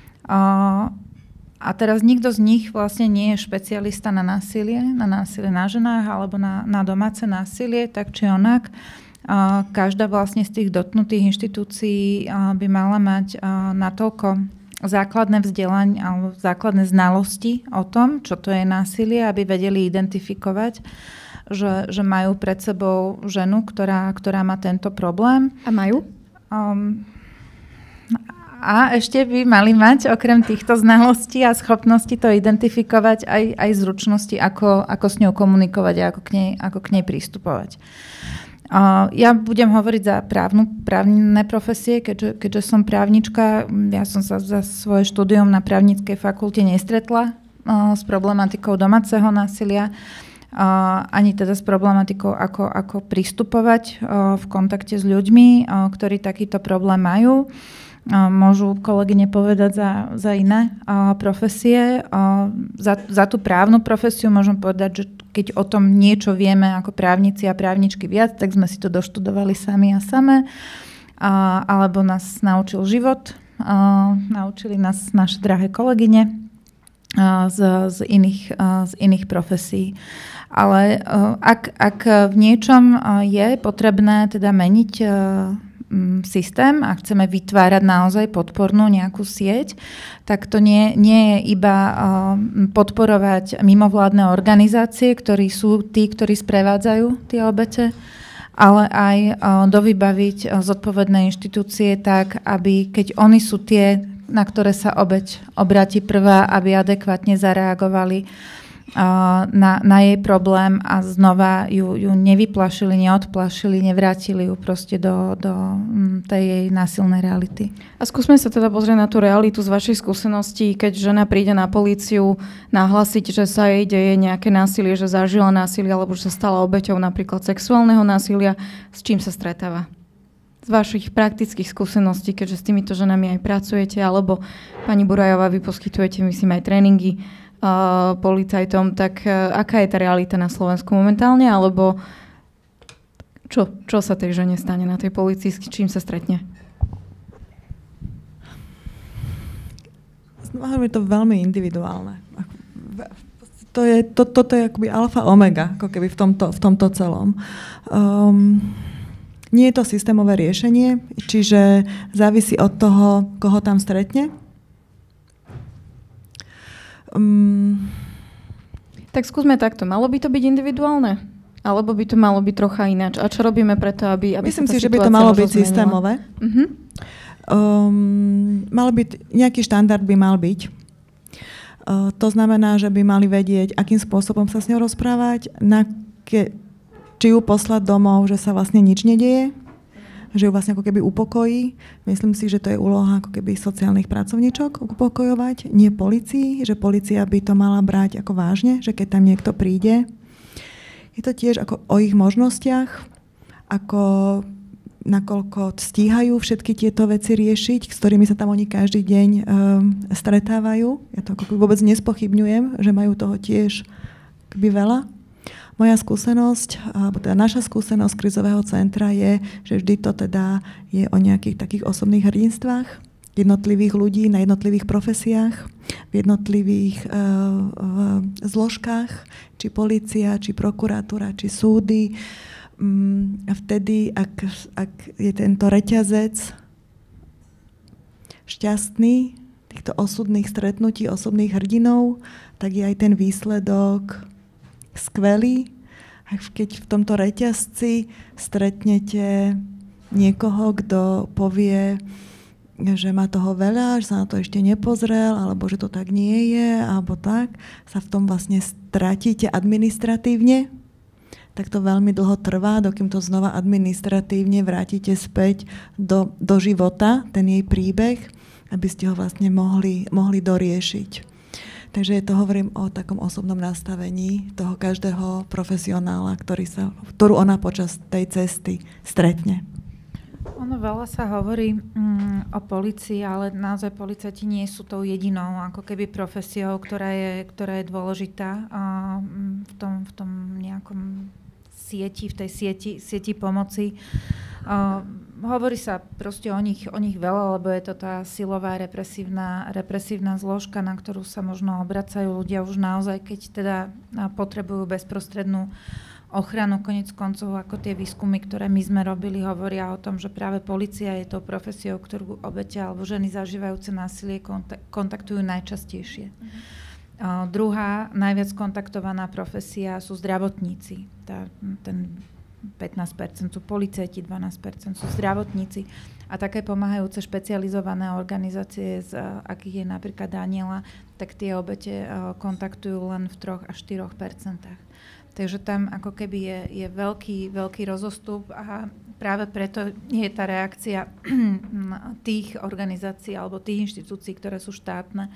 A teraz nikto z nich vlastne nie je špecialista na násilie na ženách alebo na domáce násilie, tak či onak. Každá vlastne z tých dotknutých inštitúcií by mala mať natoľko základné vzdelanie alebo základné znalosti o tom, čo to je násilie, aby vedeli identifikovať, že majú pred sebou ženu, ktorá má tento problém. A majú? A ešte by mali mať okrem týchto znalostí a schopností to identifikovať aj zručnosti, ako s ňou komunikovať a ako k nej pristupovať. Ja budem hovoriť za právne profesie, keďže som právnička. Ja som sa za svoje štúdium na právnickej fakulte nestretla s problematikou domáceho násilia, ani teda s problematikou, ako pristupovať v kontakte s ľuďmi, ktorí takýto problém majú. Môžu kolegyne povedať za iné profesie. Za tú právnu profesiu môžem povedať, že keď o tom niečo vieme ako právnici a právničky viac, tak sme si to doštudovali sami a samé. Alebo nás naučil život, naučili nás naše drahé kolegyne z iných profesí. Ale ak v niečom je potrebné teda meniť systém a chceme vytvárať naozaj podpornú nejakú sieť, tak to nie je iba podporovať mimovládne organizácie, ktorí sú tí, ktorí sprevádzajú tie obete, ale aj dovybaviť zodpovedné inštitúcie tak, aby keď oni sú tie, na ktoré sa obeť obráti prvá, aby adekvátne zareagovali na jej problém a znova ju nevyplašili, neodplašili, nevrátili ju proste do tej jej násilnej reality. A skúsme sa teda pozrieť na tú realitu z vašej skúseností, keď žena príde na políciu nahlásiť, že sa jej deje nejaké násilie, že zažila násilie alebo že sa stala obeťou napríklad sexuálneho násilia, s čím sa stretáva? Z vašich praktických skúseností, keďže s týmito ženami aj pracujete, alebo pani Burajová, vy poskytujete, myslím, aj tréningy policajtom, tak aká je tá realita na Slovensku momentálne, alebo čo sa tej žene stane na tej policii, s čím sa stretne? Je to veľmi individuálne. Toto je akoby alfa omega, ako keby v tomto celom. Nie je to systémové riešenie, čiže závisí od toho, koho tam stretne. Tak skúsme takto. Malo by to byť individuálne? Alebo by to malo byť trocha ináč? A čo robíme preto, aby myslím si, že by to malo byť systémové. Mal byť, nejaký štandard by mal byť. To znamená, že by mali vedieť, akým spôsobom sa s ňou rozprávať, či ju poslať domov, že sa vlastne nič nedieje, že ju vlastne ako keby upokojí. Myslím si, že to je úloha ako keby sociálnych pracovníčok upokojovať, nie polícii, že polícia by to mala brať ako vážne, že keď tam niekto príde. Je to tiež ako o ich možnostiach, ako nakoľko stíhajú všetky tieto veci riešiť, s ktorými sa tam oni každý deň stretávajú. Ja to ako vôbec nespochybňujem, že majú toho tiež veľa. Moja skúsenosť, alebo teda naša skúsenosť krízového centra je, že vždy to teda je o nejakých takých osobných hrdinstvách jednotlivých ľudí na jednotlivých profesiách, v jednotlivých zložkách, či polícia, či prokuratúra, či súdy. A vtedy, ak je tento reťazec šťastný, týchto osudných stretnutí, osobných hrdinov, tak je aj ten výsledok skvelý. A keď v tomto reťazci stretnete niekoho, kto povie, že má toho veľa, že sa na to ešte nepozrel, alebo že to tak nie je, alebo tak, sa v tom vlastne stratíte administratívne, tak to veľmi dlho trvá, dokým to znova administratívne vrátite späť do života, ten jej príbeh, aby ste ho vlastne mohli doriešiť. Takže to hovorím o takom osobnom nastavení toho každého profesionála, ktorú ona počas tej cesty stretne. Ono veľa sa hovorí o polícii, ale naozaj policajti nie sú tou jedinou ako keby profesiou, ktorá je dôležitá v tom nejakom sieti, v tej sieti pomoci. Hovorí sa proste o nich veľa, lebo je to tá silová represívna zložka, na ktorú sa možno obracajú ľudia už naozaj, keď teda potrebujú bezprostrednú ochranu. Koniec koncov, ako tie výskumy, ktoré my sme robili, hovoria o tom, že práve polícia je tou profesiou, ktorú obete alebo ženy zažívajúce násilie kontaktujú najčastejšie. Druhá najviac kontaktovaná profesia sú zdravotníci. Ten 15% sú policajti, 12% sú zdravotníci a také pomáhajúce špecializované organizácie, akých je napríklad Daniela, tak tie obete kontaktujú len v 3 až 4%. Takže tam ako keby je veľký rozostup a práve preto je tá reakcia tých organizácií alebo tých inštitúcií, ktoré sú štátne,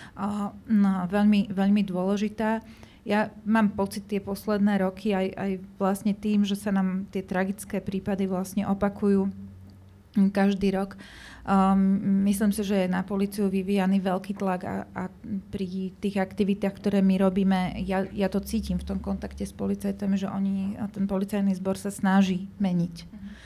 veľmi, veľmi dôležitá. Ja mám pocit tie posledné roky aj vlastne tým, že sa nám tie tragické prípady vlastne opakujú každý rok. Myslím si, že je na políciu vyvíjaný veľký tlak a pri tých aktivitách, ktoré my robíme, ja to cítim v tom kontakte s policajtami, že ten policajný zbor sa snaží meniť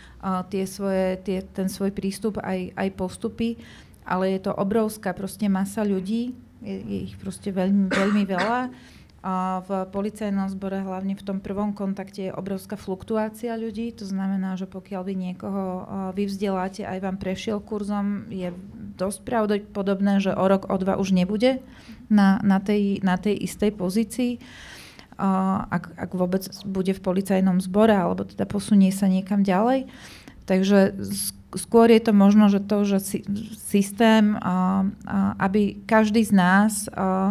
ten svoj prístup aj postupy, ale je to obrovská proste masa ľudí, je ich proste veľmi, veľmi veľa. A v policajnom zbore, hlavne v tom prvom kontakte, je obrovská fluktuácia ľudí. To znamená, že pokiaľ vy niekoho vyvzdeláte, aj vám prešiel kurzom, je dosť pravdepodobné, že o rok, o 2 už nebude na tej istej pozícii. Ak vôbec bude v policajnom zbore, alebo teda posunie sa niekam ďalej. Takže skôr je to možno, že systém, aby každý z nás,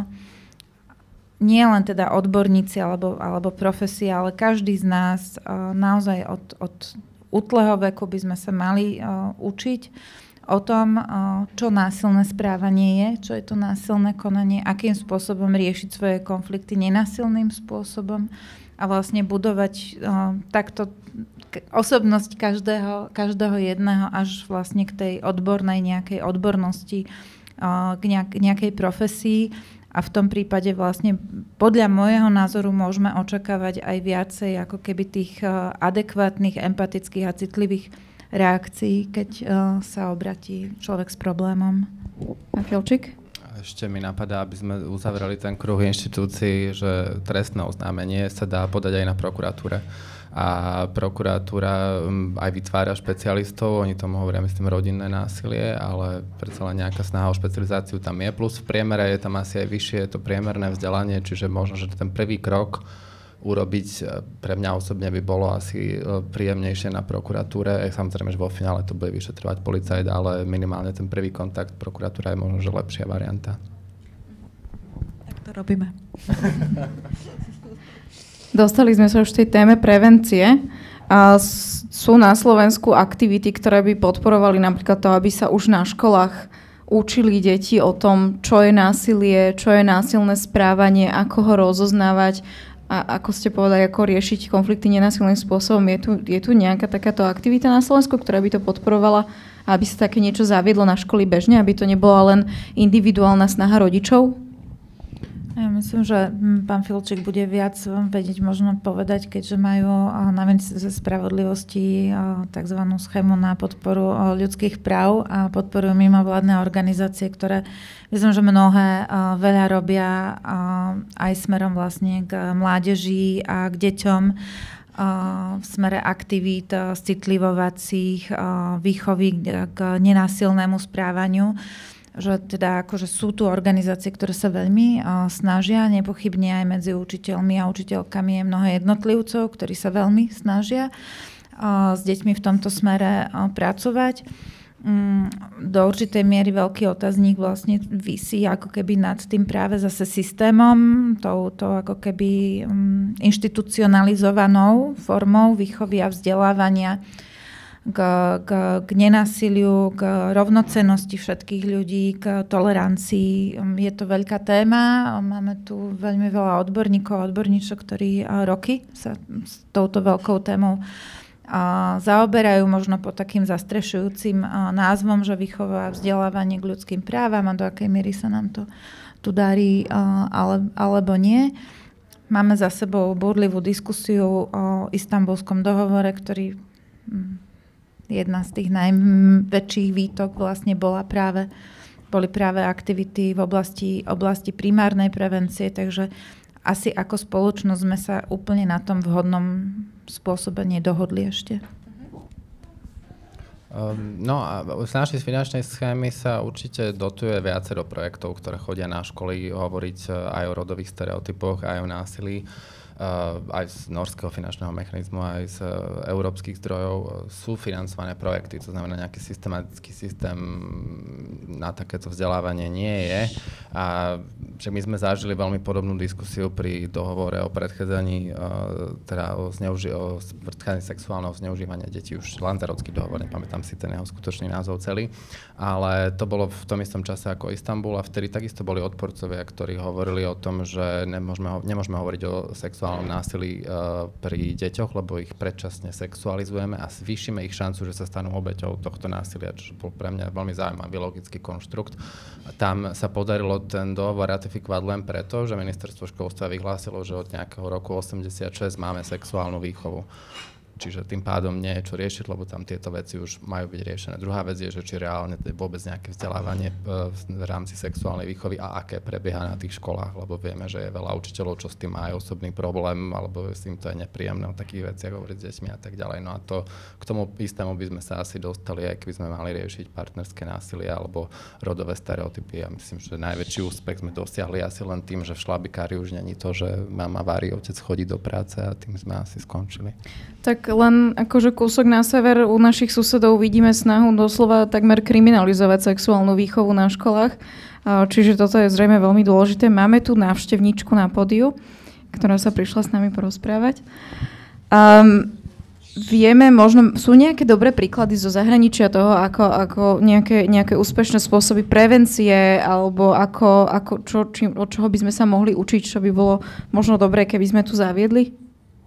nie len teda odborníci alebo profesia, ale každý z nás naozaj od útleho veku by sme sa mali učiť o tom, čo násilné správanie je, čo je to násilné konanie, akým spôsobom riešiť svoje konflikty nenásilným spôsobom a vlastne budovať takto osobnosť každého jedného až vlastne k tej odbornej nejakej odbornosti, k nejakej profesii. A v tom prípade vlastne podľa môjho názoru môžeme očakávať aj viacej ako keby tých adekvátnych, empatických a citlivých reakcií, keď sa obratí človek s problémom. A Filčík? ešte mi napadá, aby sme uzavreli ten kruh inštitúcií, že trestné oznámenie sa dá podať aj na prokuratúre. A prokuratúra aj vytvára špecialistov, oni tomu hovoria, myslím, rodinné násilie, ale predsa len nejaká snaha o špecializáciu tam je. Plus v priemere je tam asi aj vyššie to priemerné vzdelanie, čiže možno, že ten prvý krok urobiť pre mňa osobne by bolo asi príjemnejšie na prokuratúre. Samozrejme, že vo finále to bude vyšetrovať policajt, ale minimálne ten prvý kontakt prokuratúra je možno, že lepšia varianta. Tak to robíme. Dostali sme sa už v tej téme prevencie. A sú na Slovensku aktivity, ktoré by podporovali napríklad to, aby sa už na školách učili deti o tom, čo je násilie, čo je násilné správanie, ako ho rozoznávať a ako ste povedali, ako riešiť konflikty nenásilným spôsobom. Je tu nejaká takáto aktivita na Slovensku, ktorá by to podporovala, aby sa také niečo zaviedlo na školy bežne, aby to nebola len individuálna snaha rodičov? Ja myslím, že pán Filčík bude viac vedieť možno povedať, keďže majú na Ministerstve spravodlivosti tzv. Schému na podporu ľudských práv a podporujú mimovládne organizácie, ktoré myslím, že mnohé veľa robia aj smerom vlastne k mládeži a k deťom v smere aktivít citlivovacích, výchovy k nenásilnému správaniu. Že teda akože sú tu organizácie, ktoré sa veľmi snažia, nepochybne aj medzi učiteľmi a učiteľkami je mnoho jednotlivcov, ktorí sa veľmi snažia s deťmi v tomto smere pracovať. Do určitej miery veľký otáznik vlastne visí ako keby nad tým práve zase systémom, touto ako keby inštitucionalizovanou formou výchovy a vzdelávania k nenásiliu, k rovnocennosti všetkých ľudí, k tolerancii. Je to veľká téma. Máme tu veľmi veľa odborníkov a odborníčok, ktorí roky sa s touto veľkou témou zaoberajú možno pod takým zastrešujúcim názvom, že výchova a vzdelávanie k ľudským právam a do akej miery sa nám to tu darí alebo nie. Máme za sebou búrlivú diskusiu o Istanbulskom dohovore, ktorý jedna z tých najväčších výtok vlastne boli práve aktivity v oblasti primárnej prevencie, takže asi ako spoločnosť sme sa úplne na tom vhodnom spôsobe nedohodli ešte. No a z našej finančnej schémy sa určite dotuje viacero projektov, ktoré chodia na školy hovoriť aj o rodových stereotypoch, aj o násilí. Aj z norského finančného mechanizmu, aj z európskych zdrojov sú financované projekty, to znamená nejaký systematický systém na takéto vzdelávanie nie je. A že my sme zažili veľmi podobnú diskusiu pri dohovore o predchádzaní teda o predchádzaní sexuálneho zneužívania detí, už Lanzarotský dohovor, nepamätám si ten jeho skutočný názov celý, ale to bolo v tom istom čase ako Istanbul a vtedy takisto boli odporcovia, ktorí hovorili o tom, že nemôžeme hovoriť o sexuálnom násilí pri deťoch, lebo ich predčasne sexualizujeme a zvýšime ich šancu, že sa stanú obeťou tohto násilia, čo bol pre mňa veľmi zaujímavý logický konštrukt. A tam sa podarilo ten dohovor ratifikovať len preto, že ministerstvo školstva vyhlásilo, že od nejakého roku 86 máme sexuálnu výchovu. Čiže tým pádom nie je čo riešiť, lebo tam tieto veci už majú byť riešené. Druhá vec je, že či reálne je vôbec nejaké vzdelávanie v rámci sexuálnej výchovy a aké prebieha na tých školách, lebo vieme, že je veľa učiteľov, čo s tým má aj osobný problém, alebo s tým to je nepríjemné o takých veciach hovoriť s deťmi a tak ďalej. No a to k tomu istému by sme sa asi dostali, aj keby sme mali riešiť partnerské násilie alebo rodové stereotypy. Ja myslím, že najväčší úspech sme dosiahli asi len tým, že v šlabikári už není to, že mama varí, otec chodí do práce a tým sme asi skončili. Tak len akože kúsok na sever u našich susedov vidíme snahu doslova takmer kriminalizovať sexuálnu výchovu na školách. Čiže toto je zrejme veľmi dôležité. Máme tu návštevníčku na pódiu, ktorá sa prišla s nami porozprávať. Vieme, možno sú nejaké dobré príklady zo zahraničia toho, ako nejaké úspešné spôsoby prevencie, alebo od čoho by sme sa mohli učiť, čo by bolo možno dobré, keby sme tu zaviedli?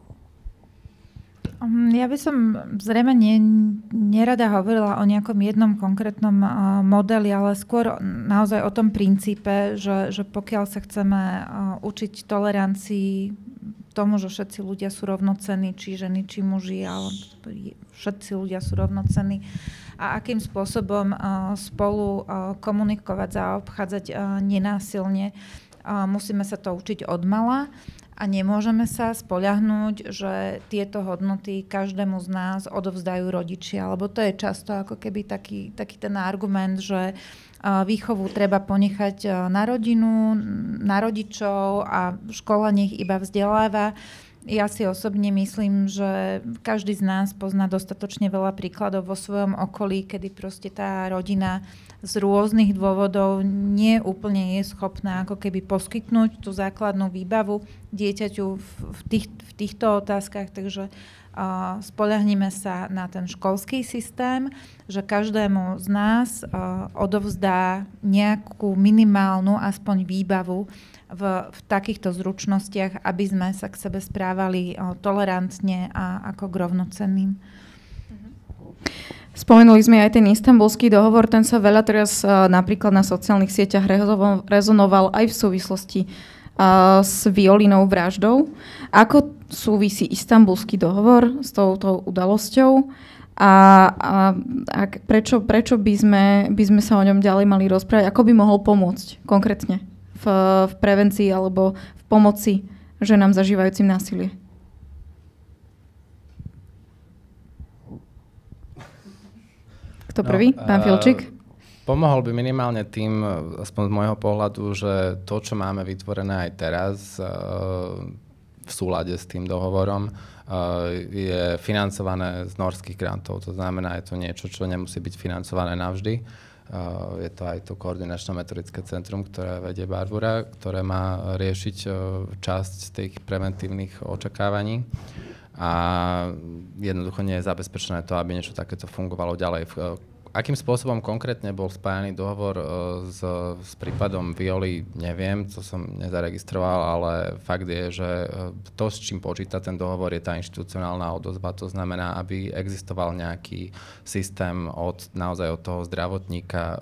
Ja by som zrejme nerada hovorila o nejakom jednom konkrétnom modeli, ale skôr naozaj o tom princípe, že pokiaľ sa chceme učiť tolerancii tomu, že všetci ľudia sú rovnocenní, či ženy, či muži, ale všetci ľudia sú rovnocenní a akým spôsobom spolu komunikovať, zaobchádzať nenásilne. Musíme sa to učiť odmala a nemôžeme sa spoľahnúť, že tieto hodnoty každému z nás odovzdajú rodičia, lebo to je často ako keby taký ten argument, že výchovu treba ponechať na rodinu, na rodičov a škola nech iba vzdeláva. Ja si osobne myslím, že každý z nás pozná dostatočne veľa príkladov vo svojom okolí, kedy proste tá rodina z rôznych dôvodov nie úplne je schopná ako keby poskytnúť tú základnú výbavu dieťaťu v týchto otázkach. Takže spoľahnime sa na ten školský systém, že každému z nás odovzdá nejakú minimálnu aspoň výbavu v takýchto zručnostiach, aby sme sa k sebe správali tolerantne a ako k rovnocenným. Spomenuli sme aj ten Istanbulský dohovor, ten sa veľa teraz napríklad na sociálnych sieťach rezonoval aj v súvislosti s Violinou vraždou. Ako súvisí Istanbulský dohovor s touto udalosťou a prečo by sme sa o ňom ďalej mali rozprávať? Ako by mohol pomôcť konkrétne v prevencii alebo v pomoci ženám zažívajúcim násilie? Kto prvý? Pán Filčík? Pomohol by minimálne tým, aspoň z môjho pohľadu, že to, čo máme vytvorené aj teraz v súlade s tým dohovorom, je financované z norských grantov. To znamená, je to niečo, čo nemusí byť financované navždy. Je to aj to koordinačno-metodické centrum, ktoré vedie Barbara, ktoré má riešiť časť tých preventívnych očakávaní. A jednoducho nie je zabezpečené to, aby niečo takéto fungovalo ďalej. Akým spôsobom konkrétne bol spájaný dohovor s prípadom Violy, neviem, to som nezaregistroval, ale fakt je, že to, s čím počíta ten dohovor, je tá inštitucionálna odozva. To znamená, aby existoval nejaký systém naozaj od toho zdravotníka,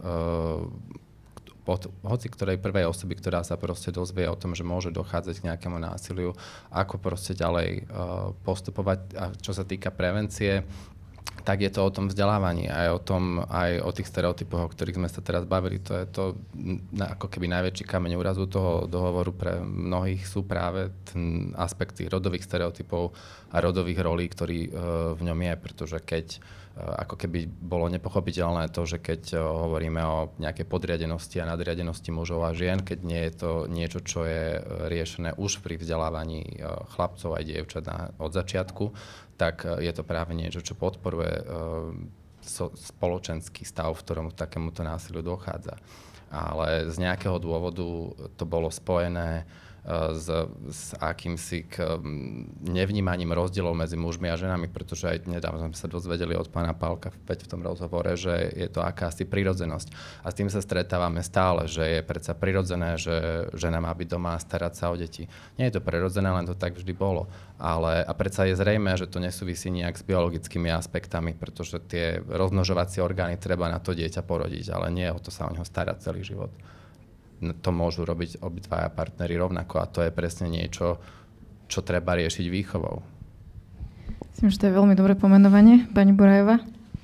hoci ktorej prvej osoby, ktorá sa proste dozvie o tom, že môže dochádzať k nejakému násiliu, ako proste ďalej postupovať. A čo sa týka prevencie, tak je to o tom vzdelávaní, aj o tých stereotypoch, o ktorých sme sa teraz bavili. To je to ako keby najväčší kameň úrazu toho dohovoru pre mnohých sú práve ten aspekt tých rodových stereotypov a rodových rolí, ktorý v ňom je, pretože keď ako keby bolo nepochopiteľné to, že keď hovoríme o nejakej podriadenosti a nadriadenosti mužov a žien, keď nie je to niečo, čo je riešené už pri vzdelávaní chlapcov aj dievčat od začiatku, tak je to práve niečo, čo podporuje spoločenský stav, v ktorom takémuto násiliu dochádza. Ale z nejakého dôvodu to bolo spojené s akýmsi nevnímaním rozdielov medzi mužmi a ženami, pretože aj nedávno sme sa dozvedeli od pána Pálka v tom rozhovore, že je to akási prirodzenosť. A s tým sa stretávame stále, že je predsa prirodzené, že žena má byť doma a starať sa o deti. Nie je to prirodzené, len to tak vždy bolo. A predsa je zrejmé, že to nesúvisí nejak s biologickými aspektami, pretože tie rozmnožovacie orgány treba na to dieťa porodiť, ale nie o to sa o neho starať celý život. To môžu robiť obidvaja partneri rovnako a to je presne niečo, čo treba riešiť výchovou. Myslím, že to je veľmi dobré pomenovanie. Pani Burajová?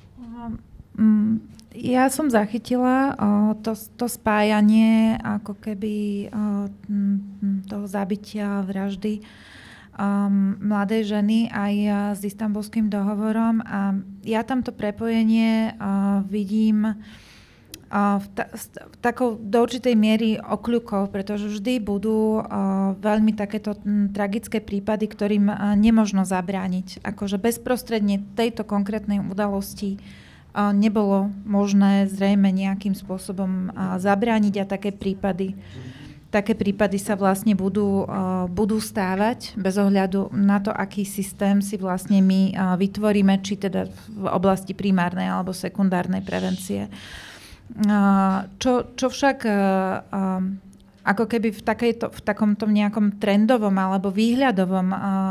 Ja som zachytila to spájanie ako keby toho zabitia, vraždy mladej ženy aj s Istanbulským dohovorom a ja tamto prepojenie vidím takou do určitej miery okľukov, pretože vždy budú veľmi takéto tragické prípady, ktorým nemožno zabrániť. Akože bezprostredne tejto konkrétnej udalosti nebolo možné zrejme nejakým spôsobom zabrániť a také prípady sa vlastne budú stávať bez ohľadu na to, aký systém si vlastne my vytvoríme, či teda v oblasti primárnej alebo sekundárnej prevencie. Čo však ako keby v takomto nejakom trendovom alebo výhľadovom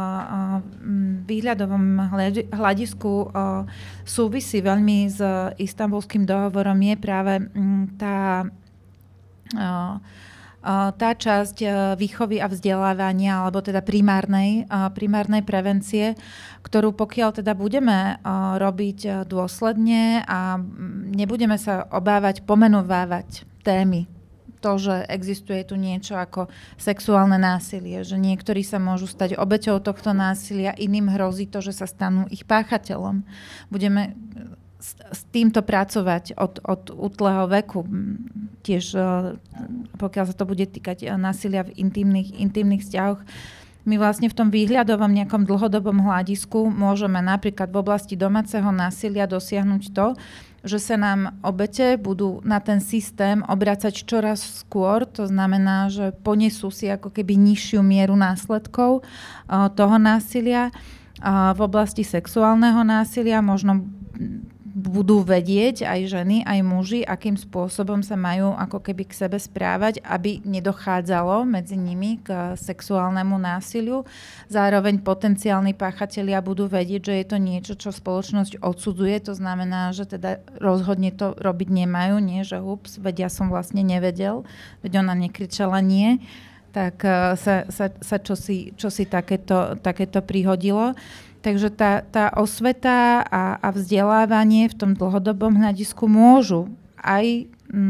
hľadisku súvisí veľmi s Istanbulským dohovorom je práve tá tá časť výchovy a vzdelávania, alebo teda primárnej prevencie, ktorú pokiaľ teda budeme robiť dôsledne a nebudeme sa obávať pomenovávať témy, to, že existuje tu niečo ako sexuálne násilie, že niektorí sa môžu stať obeťou tohto násilia, iným hrozí to, že sa stanú ich páchateľom. Budeme s týmto pracovať od útleho veku. Tiež pokiaľ sa to bude týkať násilia v intimných vzťahoch, my vlastne v tom výhľadovom nejakom dlhodobom hľadisku môžeme napríklad v oblasti domáceho násilia dosiahnuť to, že sa nám obete budú na ten systém obracať čoraz skôr. To znamená, že ponesú si ako keby nižšiu mieru následkov toho násilia. V oblasti sexuálneho násilia možno budú vedieť aj ženy, aj muži, akým spôsobom sa majú ako keby k sebe správať, aby nedochádzalo medzi nimi k sexuálnemu násiliu. Zároveň potenciálni páchatelia budú vedieť, že je to niečo, čo spoločnosť odsudzuje. To znamená, že teda rozhodne to robiť nemajú. Nie, že ups, veď ja som vlastne nevedel, veď ona nekričala nie. Tak sa čosi takéto prihodilo. Takže tá osveta a vzdelávanie v tom dlhodobom hľadisku môžu aj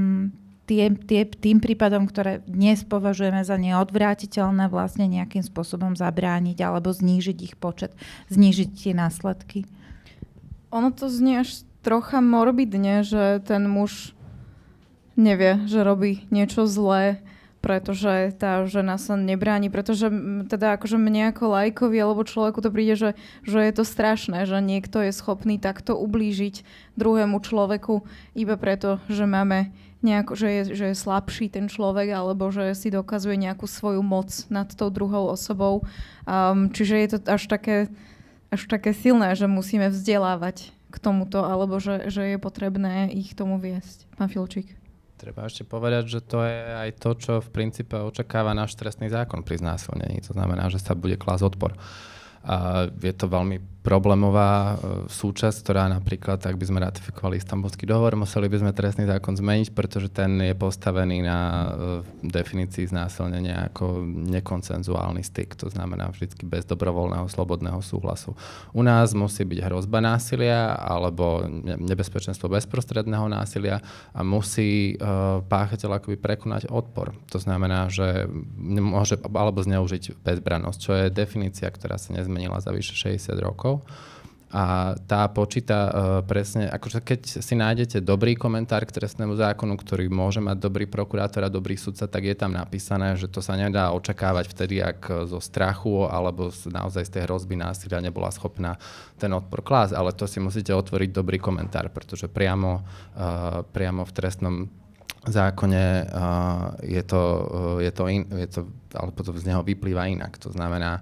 tým prípadom, ktoré dnes považujeme za neodvrátiteľné, vlastne nejakým spôsobom zabrániť alebo znížiť ich počet, znížiť tie následky. Ono to znie až trocha morbidne, že ten muž nevie, že robí niečo zlé, pretože tá žena sa nebráni, pretože teda akože mne ako lajkovi alebo človeku to príde, že je to strašné, že niekto je schopný takto ublížiť druhému človeku iba preto, že máme že je slabší ten človek alebo že si dokazuje nejakú svoju moc nad tou druhou osobou. Čiže je to až také silné, že musíme vzdelávať k tomuto alebo že je potrebné ich tomu viesť. Pán Filčík. Treba ešte povedať, že to je aj to, čo v princípe očakáva náš trestný zákon pri znásilnení. To znamená, že sa bude klásť odpor. A je to veľmi problémová súčasť, ktorá napríklad, ak by sme ratifikovali Istanbulský dohovor, museli by sme trestný zákon zmeniť, pretože ten je postavený na definícii znásilnenia ako nekonsenzuálny styk. To znamená vždycky bez dobrovoľného slobodného súhlasu. U nás musí byť hrozba násilia alebo nebezpečenstvo bezprostredného násilia a musí páchateľ akoby prekonať odpor. To znamená, že môže alebo zneužiť bezbrannosť, čo je definícia, ktorá sa nezmenila za vyše 60 rokov. A tá počíta presne, akože keď si nájdete dobrý komentár k trestnému zákonu, ktorý môže mať dobrý prokurátor a dobrý sudca, tak je tam napísané, že to sa nedá očakávať vtedy, ak zo strachu alebo naozaj z tej hrozby násilia nebola schopná ten odpor klásť. Ale to si musíte otvoriť dobrý komentár, pretože priamo v trestnom zákone je to alebo to z neho vyplýva inak. To znamená,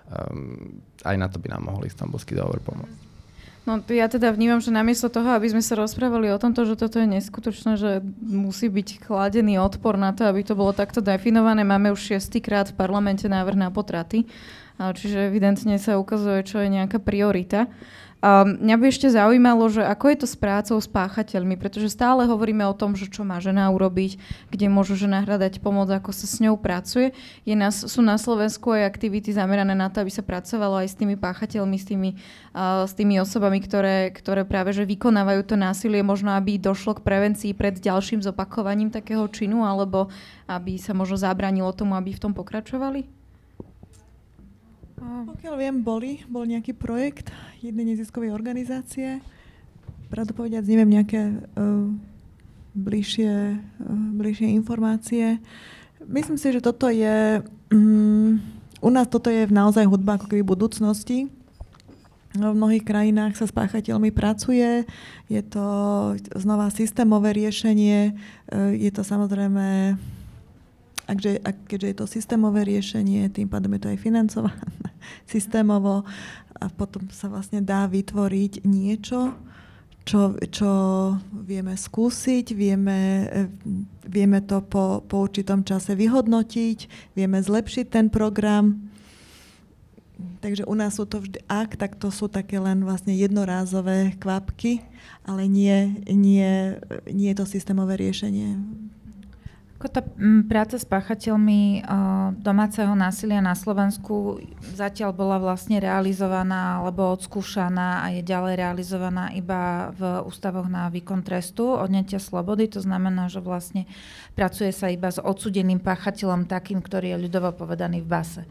aj na to by nám mohol Istanbulský dohovor pomôcť. No ja teda vnímam, že namiesto toho, aby sme sa rozprávali o tomto, že toto je neskutočné, že musí byť kladený odpor na to, aby to bolo takto definované. Máme už 6-krát v parlamente návrh na potraty, čiže evidentne sa ukazuje, čo je nejaká priorita. Mňa by ešte zaujímalo, že ako je to s prácou s páchateľmi, pretože stále hovoríme o tom, že čo má žena urobiť, kde môže žena hľadať pomoc, ako sa s ňou pracuje. Sú na Slovensku aj aktivity zamerané na to, aby sa pracovalo aj s tými páchateľmi, s tými osobami, ktoré práve že vykonávajú to násilie, možno aby došlo k prevencii pred ďalším zopakovaním takého činu, alebo aby sa možno zabránilo tomu, aby v tom pokračovali? Pokiaľ viem, bol nejaký projekt jednej neziskovej organizácie. Pravdu povediac, neviem nejaké bližšie informácie. Myslím si, že toto je u nás toto je naozaj hudba ako keby budúcnosti. V mnohých krajinách sa s páchateľmi pracuje. Je to znova systémové riešenie. Je to samozrejme, keďže je to systémové riešenie, tým pádom je to aj financované systémovo a potom sa vlastne dá vytvoriť niečo, čo vieme skúsiť, vieme to po určitom čase vyhodnotiť, vieme zlepšiť ten program. Takže u nás sú to vždy, tak to sú také len vlastne jednorázové kvapky, ale nie je to systémové riešenie. Tá práca s páchateľmi domáceho násilia na Slovensku zatiaľ bola vlastne realizovaná alebo odskúšaná a je ďalej realizovaná iba v ústavoch na výkon trestu odňatia slobody. To znamená, že vlastne pracuje sa iba s odsúdeným páchateľom takým, ktorý je ľudovo povedaný v base.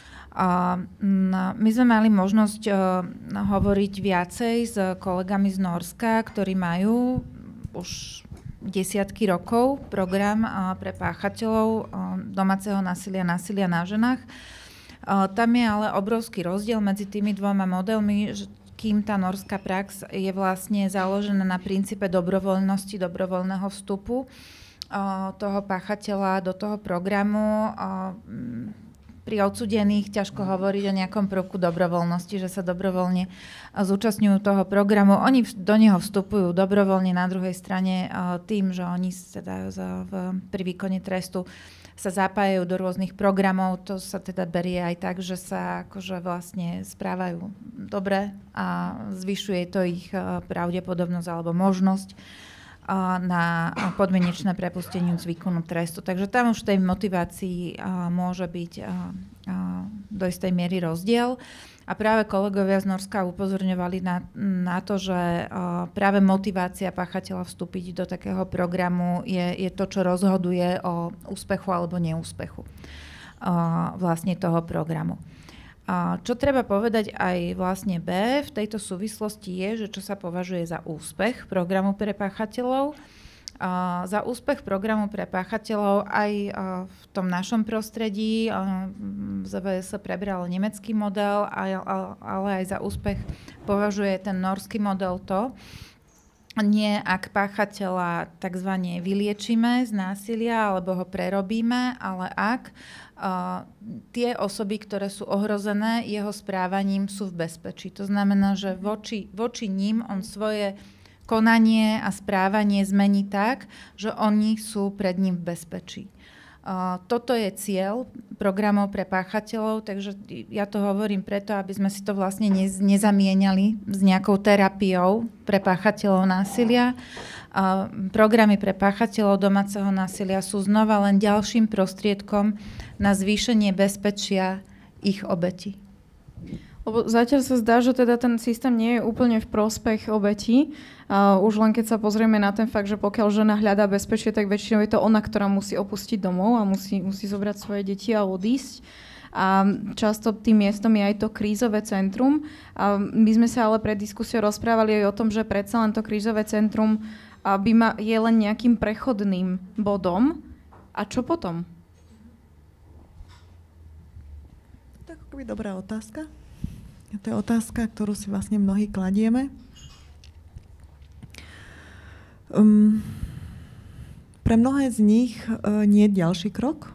My sme mali možnosť hovoriť viacej s kolegami z Nórska, ktorí majú už desiatky rokov program pre páchateľov domáceho násilia na ženách. Tam je ale obrovský rozdiel medzi tými dvoma modelmi, kým tá norská prax je vlastne založená na princípe dobrovoľnosti, dobrovoľného vstupu toho páchateľa do toho programu. Pri odsúdených ťažko hovoriť o nejakom prvku dobrovoľnosti, že sa dobrovoľne zúčastňujú toho programu. Oni do neho vstupujú dobrovoľne, na druhej strane tým, že oni teda pri výkone trestu sa zapájajú do rôznych programov. To sa teda berie aj tak, že sa akože vlastne správajú dobre a zvyšuje to ich pravdepodobnosť alebo možnosť na podmienečné prepustenie z výkonu trestu. Takže tam už v tej motivácii môže byť do istej miery rozdiel. A práve kolegovia z Norska upozorňovali na to, že práve motivácia páchateľa vstúpiť do takého programu je to, čo rozhoduje o úspechu alebo neúspechu vlastne toho programu. Čo treba povedať aj vlastne B v tejto súvislosti je, že čo sa považuje za úspech programu pre páchateľov. Za úspech programu pre páchateľov aj v tom našom prostredí ZVS prebral nemecký model, ale aj za úspech považuje ten norský model to, nie ak páchateľa takzvané vyliečíme z násilia alebo ho prerobíme, ale ak tie osoby, ktoré sú ohrozené jeho správaním, sú v bezpečí. To znamená, že voči ním on svoje konanie a správanie zmení tak, že oni sú pred ním v bezpečí. Toto je cieľ programov pre páchateľov, takže ja to hovorím preto, aby sme si to vlastne nezamieniali s nejakou terapiou pre páchateľov násilia. Programy pre páchateľov domáceho násilia sú znova len ďalším prostriedkom na zvýšenie bezpečia ich obetí. Lebo zatiaľ sa zdá, že teda ten systém nie je úplne v prospech obetí. Už len keď sa pozrieme na ten fakt, že pokiaľ žena hľadá bezpečie, tak väčšinou je to ona, ktorá musí opustiť domov a musí zobrať svoje deti a odísť. A často tým miestom je aj to krízové centrum. A my sme sa ale pred diskusiou rozprávali aj o tom, že predsa len to krízové centrum je len nejakým prechodným bodom. A čo potom? Tak akoby dobrá otázka. To je otázka, ktorú si vlastne mnohí kladieme. Pre mnohé z nich nie je ďalší krok.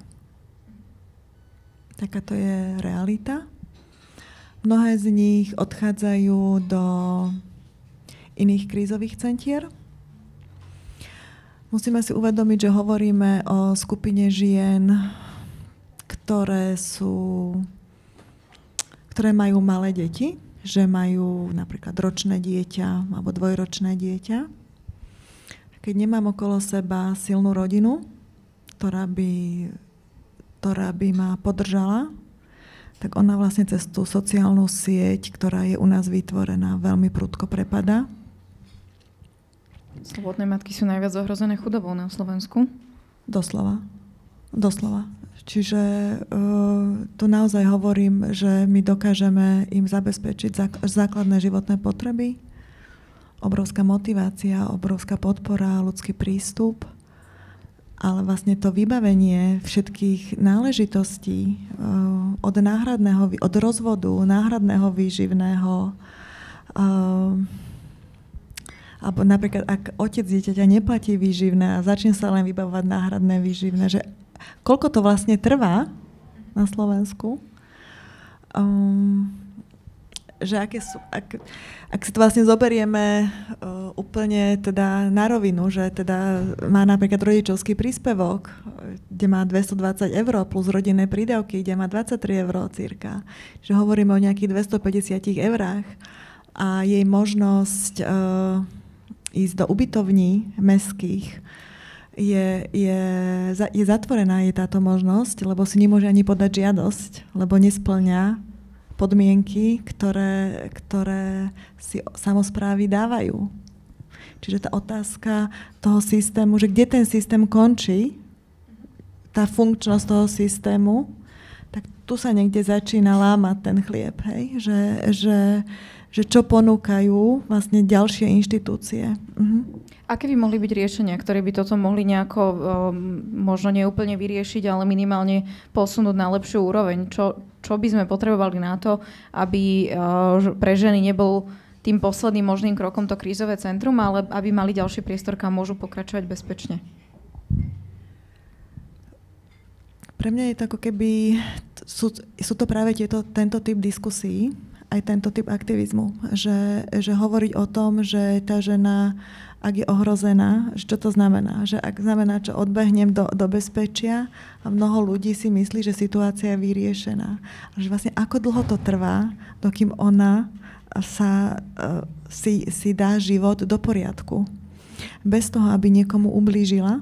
Taká to je realita. Mnohé z nich odchádzajú do iných krízových centier. Musíme si uvedomiť, že hovoríme o skupine žien, ktoré majú malé deti, že majú napríklad ročné dieťa alebo dvojročné dieťa. Keď nemám okolo seba silnú rodinu, ktorá by ma podržala, tak ona vlastne cez tú sociálnu sieť, ktorá je u nás vytvorená, veľmi prudko prepadá. Slobodné matky sú najviac ohrozené chudobou na Slovensku? Doslova. Čiže tu naozaj hovorím, že my dokážeme im zabezpečiť základné životné potreby, obrovská motivácia, obrovská podpora, ľudský prístup, ale vlastne to vybavenie všetkých náležitostí od rozvodu, náhradného výživného, alebo napríklad, ak otec dieťaťa neplatí výživné a začne sa len vybavovať náhradné výživné, že koľko to vlastne trvá na Slovensku, že ak si to vlastne zoberieme úplne teda na rovinu, že teda má napríklad rodičovský príspevok, kde má 220 € plus rodinné prídavky, kde má 23 € cirka, že hovoríme o nejakých 250 € a jej možnosť ísť do ubytovní mestských je zatvorená je táto možnosť, lebo si nemôže ani podať žiadosť, lebo nesplňa podmienky, ktoré si samosprávy dávajú. Čiže tá otázka toho systému, že kde ten systém končí, tá funkčnosť toho systému, tak tu sa niekde začína lámať ten chlieb, hej? Že čo ponúkajú vlastne ďalšie inštitúcie. Aké by mohli byť riešenia, ktoré by toto mohli nejako možno neúplne vyriešiť, ale minimálne posunúť na lepšiu úroveň? Čo by sme potrebovali na to, aby pre ženy nebol tým posledným možným krokom to krízové centrum, ale aby mali ďalší priestor, kam môžu pokračovať bezpečne? Pre mňa je to ako keby, sú to práve tento typ diskusí, aj tento typ aktivizmu, že hovoriť o tom, že tá žena, ak je ohrozená, že čo to znamená? Že ak znamená, že odbehnem do bezpečia a mnoho ľudí si myslí, že situácia je vyriešená. A že vlastne ako dlho to trvá, dokým ona si dá život do poriadku. Bez toho, aby niekomu ublížila,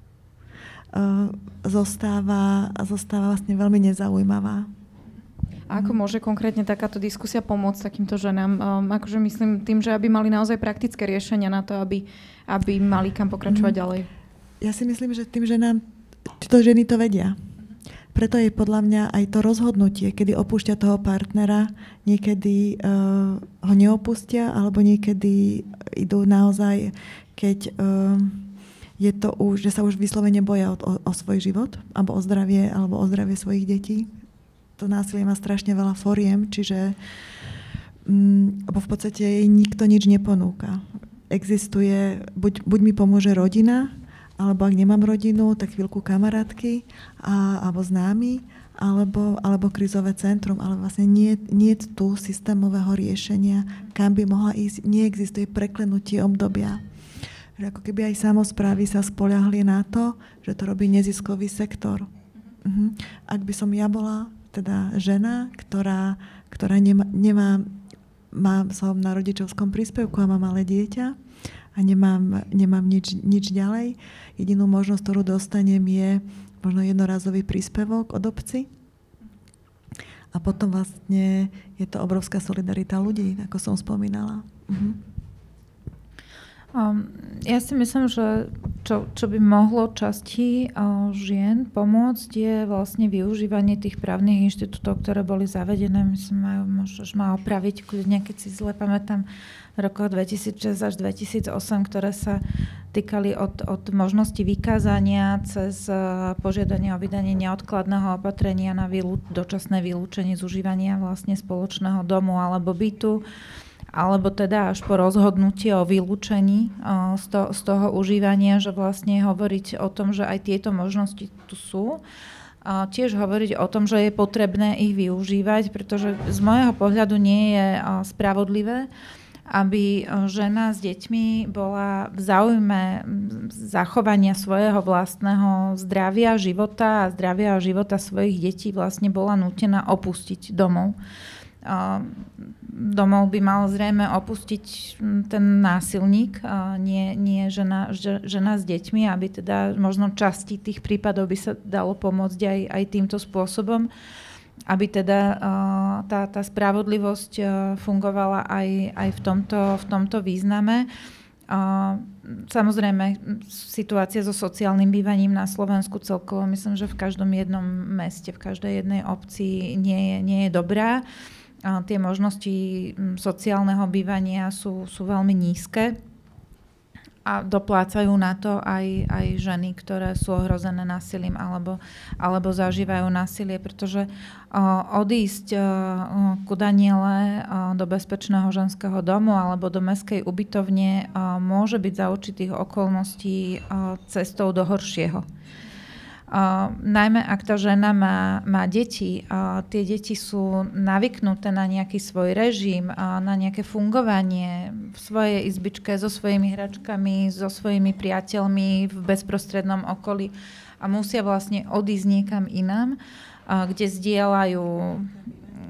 zostáva vlastne veľmi nezaujímavá. A ako môže konkrétne takáto diskusia pomôcť takýmto ženám? Akože myslím tým, že aby mali naozaj praktické riešenia na to, aby mali kam pokračovať ďalej. Ja si myslím, že tým ženám, títo ženy to vedia. Preto je podľa mňa aj to rozhodnutie, kedy opúšťa toho partnera, niekedy ho neopustia, alebo niekedy idú naozaj, keď je to už, že sa už vyslovene boja o svoj život, alebo o zdravie svojich detí. To násilie má strašne veľa foriem, čiže v podstate jej nikto nič neponúka. Existuje, buď mi pomôže rodina, alebo ak nemám rodinu, tak chvíľku kamarátky alebo známi, alebo krízové centrum, ale vlastne nie je tu systémového riešenia, kam by mohla ísť. Neexistuje preklenutie obdobia. Že ako keby aj samosprávy sa spoľahli na to, že to robí neziskový sektor. Ak by som ja bola teda žena, ktorá som na rodičovskom príspevku a mám malé dieťa a nemám nič ďalej. Jedinú možnosť, ktorú dostanem, je možno jednorazový príspevok od obci. A potom vlastne je to obrovská solidarita ľudí, ako som spomínala. Ja si myslím, že čo by mohlo časti žien pomôcť, je vlastne využívanie tých právnych inštitútov, ktoré boli zavedené. Myslím, možno ma opraviť, kľudne, keď si zle pamätám, v rokoch 2006 až 2008, ktoré sa týkali od možnosti vykázania cez požiadanie o vydanie neodkladného opatrenia na dočasné vylúčenie z užívania vlastne spoločného domu alebo bytu, alebo teda až po rozhodnutie o vylúčení z toho užívania, že vlastne hovoriť o tom, že aj tieto možnosti tu sú. Tiež hovoriť o tom, že je potrebné ich využívať, pretože z môjho pohľadu nie je spravodlivé, aby žena s deťmi bola v záujme zachovania svojho vlastného zdravia, života a zdravia a života svojich detí vlastne bola nútená opustiť domov. Domov by mal zrejme opustiť ten násilník, nie žena s deťmi, aby teda možno časti tých prípadov by sa dalo pomôcť aj týmto spôsobom, aby teda tá spravodlivosť fungovala aj v tomto význame. Samozrejme, situácia so sociálnym bývaním na Slovensku celkovo, myslím, že v každom jednom meste, v každej jednej obci nie je dobrá. Tie možnosti sociálneho bývania sú veľmi nízke a doplácajú na to aj ženy, ktoré sú ohrozené násilím alebo zažívajú násilie, pretože odísť ku Daniele do bezpečného ženského domu alebo do mestskej ubytovne môže byť za určitých okolností cestou do horšieho. Najmä ak tá žena má deti, tie deti sú navyknuté na nejaký svoj režim, na nejaké fungovanie v svojej izbičke so svojimi hračkami, so svojimi priateľmi v bezprostrednom okolí a musia vlastne odísť niekam inám, kde zdieľajú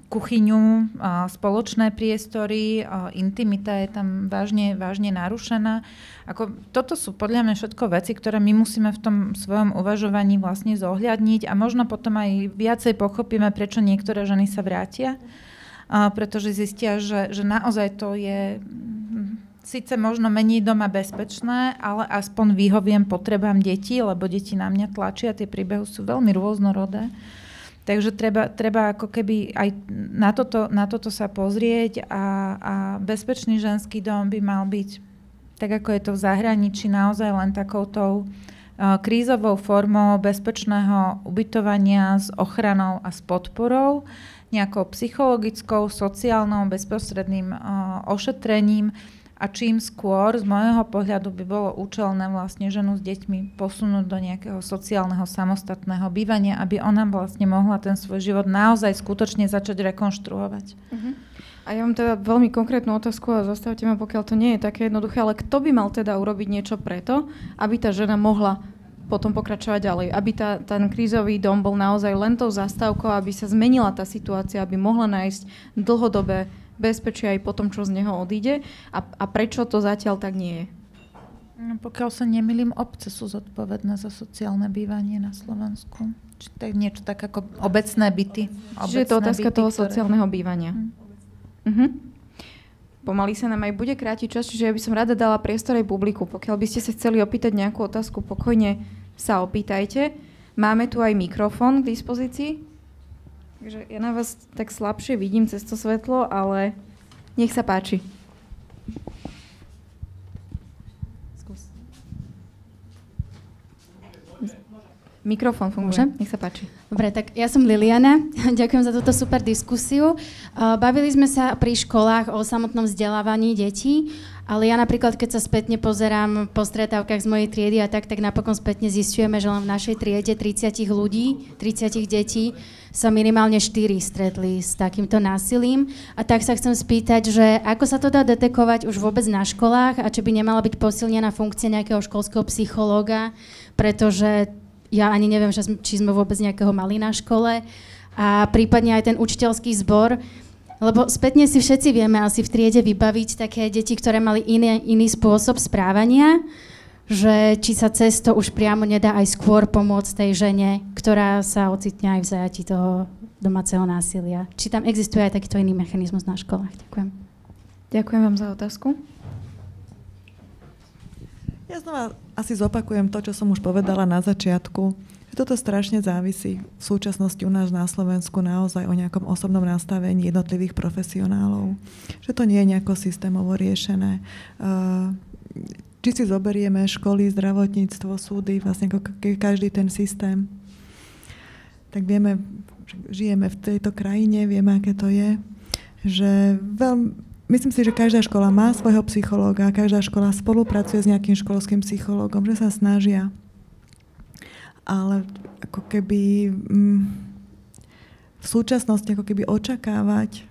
kuchyňu, spoločné priestory, intimita je tam vážne narušená. Toto sú podľa mňa všetko veci, ktoré my musíme v tom svojom uvažovaní vlastne zohľadniť a možno potom aj viacej pochopíme, prečo niektoré ženy sa vrátia, pretože zistia, že naozaj to je síce možno menej doma bezpečné, ale aspoň vyhoviem potrebám detí, lebo deti na mňa tlačia, tie príbehy sú veľmi rôznorodé. Takže treba ako keby aj na toto sa pozrieť a bezpečný ženský dom by mal byť, tak ako je to v zahraničí, naozaj len takoutou krízovou formou bezpečného ubytovania s ochranou a s podporou, nejakou psychologickou, sociálnou, bezprostredným ošetrením. A čím skôr, z môjho pohľadu, by bolo účelné vlastne ženu s deťmi posunúť do nejakého sociálneho samostatného bývania, aby ona vlastne mohla ten svoj život naozaj skutočne začať rekonštruovať. A ja mám teda veľmi konkrétnu otázku a zastavte ma, pokiaľ to nie je také jednoduché, ale kto by mal teda urobiť niečo preto, aby tá žena mohla potom pokračovať ďalej, aby ten krízový dom bol naozaj len tou zastávkou, aby sa zmenila tá situácia, aby mohla nájsť dlhodobé bezpečie aj po tom, čo z neho odíde a prečo to zatiaľ tak nie je? No, pokiaľ sa nemýlim, obce sú zodpovedné za sociálne bývanie na Slovensku. Či tak niečo tak ako obecné byty. Čiže je to otázka toho sociálneho bývania. Pomaly sa nám aj bude krátiť čas, čiže ja by som rada dala priestor aj publiku. Pokiaľ by ste sa chceli opýtať nejakú otázku, pokojne sa opýtajte. Máme tu aj mikrofón k dispozícii. Takže ja na vás tak slabšie vidím cez to svetlo, ale nech sa páči. Skús. Mikrofón funguje. Môžem? Nech sa páči. Dobre, tak ja som Liliana. Ďakujem za túto super diskusiu. Bavili sme sa pri školách o samotnom vzdelávaní detí, ale ja napríklad, keď sa spätne pozerám po stretávkach z mojej triedy a tak napokon spätne zisťujeme, že len v našej triede 30 ľudí, 30 detí sa minimálne 4 stretli s takýmto násilím. A tak sa chcem spýtať, že ako sa to dá detekovať už vôbec na školách a či by nemala byť posilnená funkcia nejakého školského psychológa, pretože ja ani neviem, či sme vôbec nejakého mali na škole a prípadne aj ten učiteľský zbor, lebo spätne si všetci vieme asi v triede vybaviť také deti, ktoré mali iný spôsob správania, že či sa cez to už priamo nedá aj skôr pomôcť tej žene, ktorá sa ocitne aj v zajatí toho domáceho násilia. Či tam existuje aj takýto iný mechanizmus na školách. Ďakujem. Ďakujem vám za otázku. Ja znova asi zopakujem to, čo som už povedala na začiatku. Toto strašne závisí v súčasnosti u nás na Slovensku naozaj o nejakom osobnom nastavení jednotlivých profesionálov. Že to nie je nejako systémovo riešené. Či si zoberieme školy, zdravotníctvo, súdy, vlastne ako každý ten systém, tak vieme, žijeme v tejto krajine, vieme, aké to je, že myslím si, že každá škola má svojho psychológa, každá škola spolupracuje s nejakým školským psychológom, že sa snažia. Ale ako keby v súčasnosti ako keby očakávať,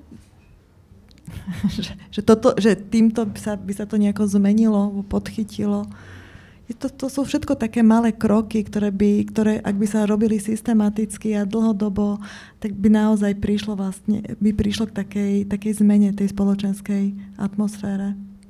že týmto by sa to nejako zmenilo, podchytilo. To sú všetko také malé kroky, ktoré ak by sa robili systematicky a dlhodobo, tak by naozaj prišlo k takej zmene tej spoločenskej atmosfére.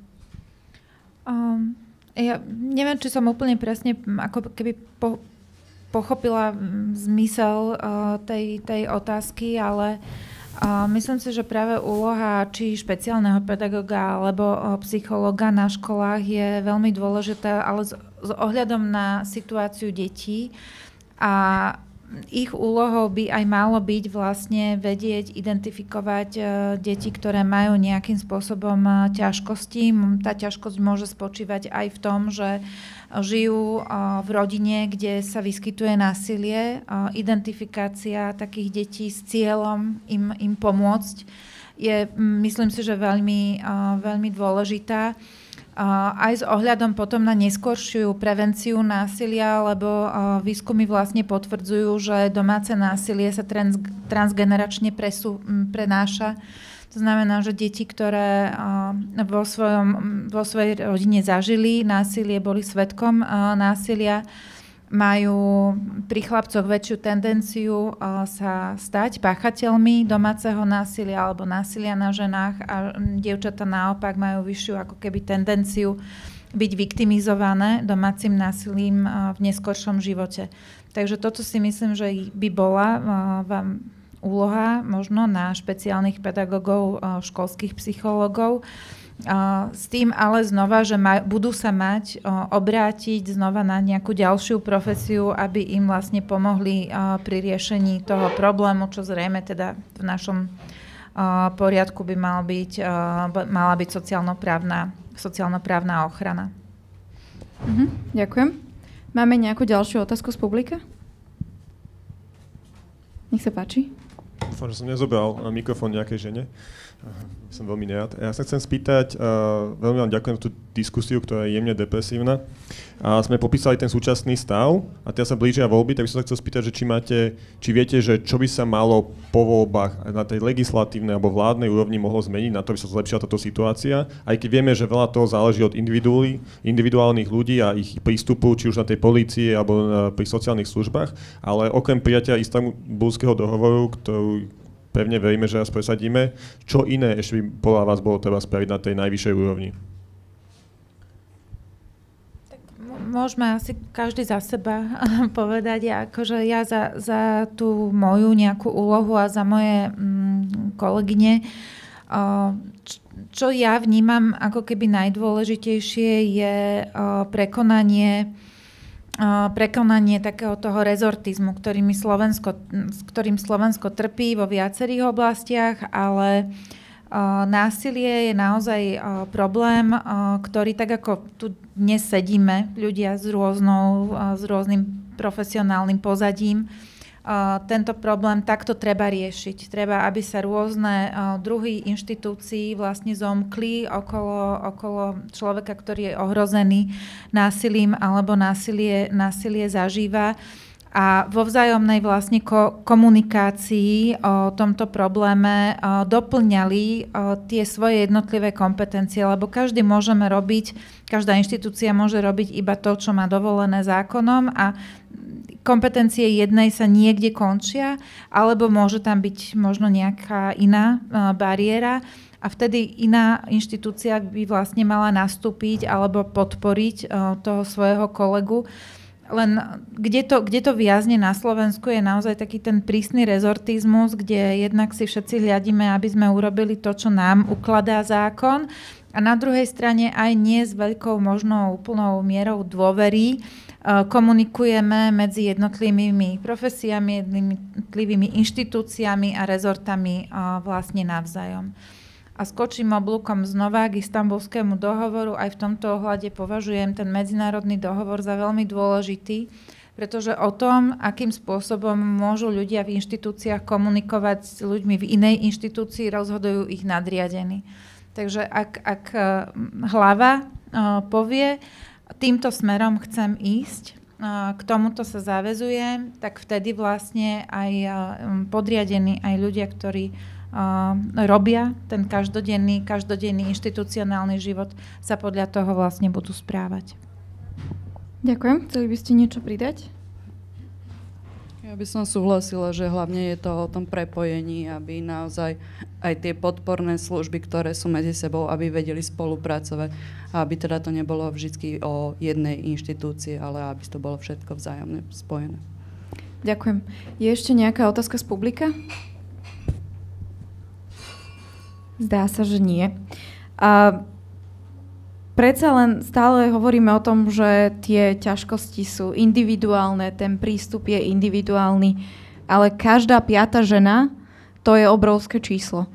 Ja neviem, či som úplne presne ako keby pochopila zmysel tej otázky, ale myslím si, že práve úloha či špeciálneho pedagóga alebo psychológa na školách je veľmi dôležitá, ale s ohľadom na situáciu detí a ich úlohou by aj malo byť vlastne vedieť, identifikovať deti, ktoré majú nejakým spôsobom ťažkosti. Tá ťažkosť môže spočívať aj v tom, že žijú v rodine, kde sa vyskytuje násilie. Identifikácia takých detí s cieľom im pomôcť je, myslím si, že veľmi dôležitá. Aj s ohľadom potom na neskoršiu prevenciu násilia, lebo výskumy vlastne potvrdzujú, že domáce násilie sa transgeneračne prenáša. To znamená, že deti, ktoré vo svojej rodine zažili násilie, boli svedkom násilia, majú pri chlapcoch väčšiu tendenciu sa stať páchateľmi domáceho násilia alebo násilia na ženách a dievčatá naopak majú vyššiu ako keby tendenciu byť viktimizované domácim násilím v neskoršom živote. Takže toto si myslím, že by bola úloha možno na špeciálnych pedagógov, školských psychológov, s tým ale znova, že budú sa mať obrátiť znova na nejakú ďalšiu profesiu, aby im vlastne pomohli pri riešení toho problému, čo zrejme teda v našom poriadku by mala byť sociálno-právna ochrana. Ďakujem. Máme nejakú ďalšiu otázku z publika? Nech sa páči. Dúfam, že som nezobral mikrofón nejakej žene. Som veľmi nerad. Ja sa chcem spýtať, veľmi vám ďakujem za tú diskusiu, ktorá je jemne depresívna. A sme popísali ten súčasný stav a teraz sa blížia voľby, tak by som sa chcel spýtať, že či viete, že čo by sa malo po voľbách na tej legislatívnej alebo vládnej úrovni mohlo zmeniť, na to by sa zlepšila táto situácia. Aj keď vieme, že veľa toho záleží od individuálnych ľudí a ich prístupu, či už na tej polícii alebo pri sociálnych službách, ale okrem prijatia Istanbulského dohovoru, ktorú pevne veríme, že raz presadíme, čo iné ešte by podľa vás bolo treba spraviť na tej najvyššej úrovni? Tak môžeme asi každý za seba povedať. Akože ja za tú moju nejakú úlohu a za moje kolegyne, čo ja vnímam ako keby najdôležitejšie je prekonanie takého toho rezortizmu, ktorým Slovensko trpí vo viacerých oblastiach, ale násilie je naozaj problém, ktorý tak ako tu dnes sedíme, ľudia s rôznym profesionálnym pozadím, tento problém takto treba riešiť. Treba, aby sa rôzne druhy inštitúcií vlastne zomkli okolo človeka, ktorý je ohrozený násilím alebo násilie zažíva. A vo vzájomnej vlastne komunikácii o tomto probléme doplňali tie svoje jednotlivé kompetencie, lebo každá inštitúcia môže robiť iba to, čo má dovolené zákonom a kompetencie jednej sa niekde končia, alebo môže tam byť možno nejaká iná bariéra a vtedy iná inštitúcia by vlastne mala nastúpiť alebo podporiť toho svojho kolegu. Len kde to viazne na Slovensku je naozaj taký ten prísny rezortizmus, kde jednak si všetci hľadíme, aby sme urobili to, čo nám ukladá zákon a na druhej strane aj nie s veľkou možnou úplnou mierou dôvery komunikujeme medzi jednotlivými profesiami, jednotlivými inštitúciami a rezortami vlastne navzájom. A skočím oblúkom znova k Istanbulskému dohovoru. Aj v tomto ohľade považujem ten medzinárodný dohovor za veľmi dôležitý, pretože o tom, akým spôsobom môžu ľudia v inštitúciách komunikovať s ľuďmi v inej inštitúcii, rozhodujú ich nadriadení. Takže ak hlava povie, týmto smerom chcem ísť, k tomuto sa zaväzujem, tak vtedy vlastne aj podriadení, aj ľudia, ktorí robia ten každodenný inštitucionálny život, sa podľa toho vlastne budú správať. Ďakujem. Chceli by ste niečo pridať? Ja by som súhlasila, že hlavne je to o tom prepojení, aby naozaj aj tie podporné služby, ktoré sú medzi sebou, aby vedeli spolupracovať a aby teda to nebolo vždy o jednej inštitúcii, ale aby to bolo všetko vzájomne spojené. Ďakujem. Je ešte nejaká otázka z publika? Zdá sa, že nie. Predsa len stále hovoríme o tom, že tie ťažkosti sú individuálne, ten prístup je individuálny, ale každá 5. žena, to je obrovské číslo.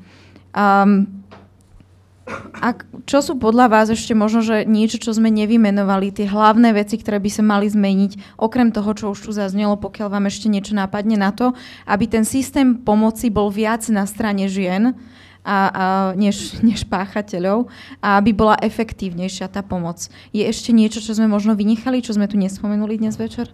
Čo sú podľa vás ešte možno, že niečo, čo sme nevymenovali, tie hlavné veci, ktoré by sa mali zmeniť, okrem toho, čo už tu zaznelo, pokiaľ vám ešte niečo nápadne na to, aby ten systém pomoci bol viac na strane žien, než páchateľov a aby bola efektívnejšia tá pomoc. Je ešte niečo, čo sme možno vynechali, čo sme tu nespomenuli dnes večer?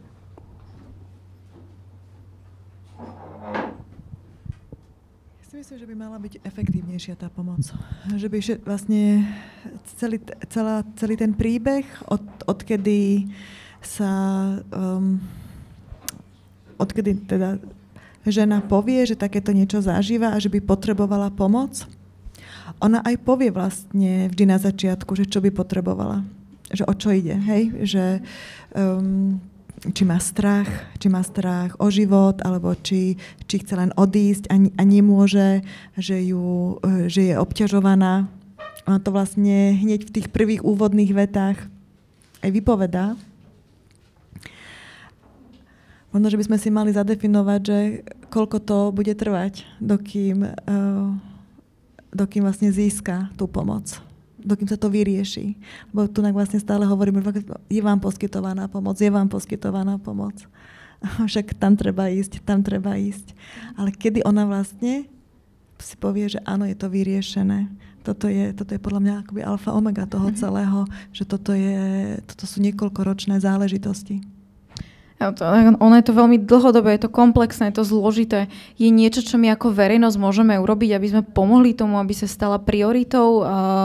Ja si myslím, že by mala byť efektívnejšia tá pomoc. Že by vlastne celý ten príbeh, odkedy odkedy teda žena povie, že takéto niečo zažíva a že by potrebovala pomoc, ona aj povie vlastne vždy na začiatku, že čo by potrebovala. Že o čo ide, hej? Že či má strach o život, alebo či chce len odísť a nemôže, že je obťažovaná. Ona to vlastne hneď v tých prvých úvodných vetách aj vypovedá. Možno, že by sme si mali zadefinovať, že koľko to bude trvať, dokým vlastne získa tú pomoc. Dokým sa to vyrieši. Lebo tu vlastne stále hovoríme, že je vám poskytovaná pomoc. Však tam treba ísť. Ale kedy ona vlastne si povie, že áno, je to vyriešené. Toto je podľa mňa akoby alfa omega toho celého, že toto sú niekoľkoročné záležitosti. Ono je to veľmi dlhodobé, je to komplexné, je to zložité. Je niečo, čo my ako verejnosť môžeme urobiť, aby sme pomohli tomu, aby sa stala prioritou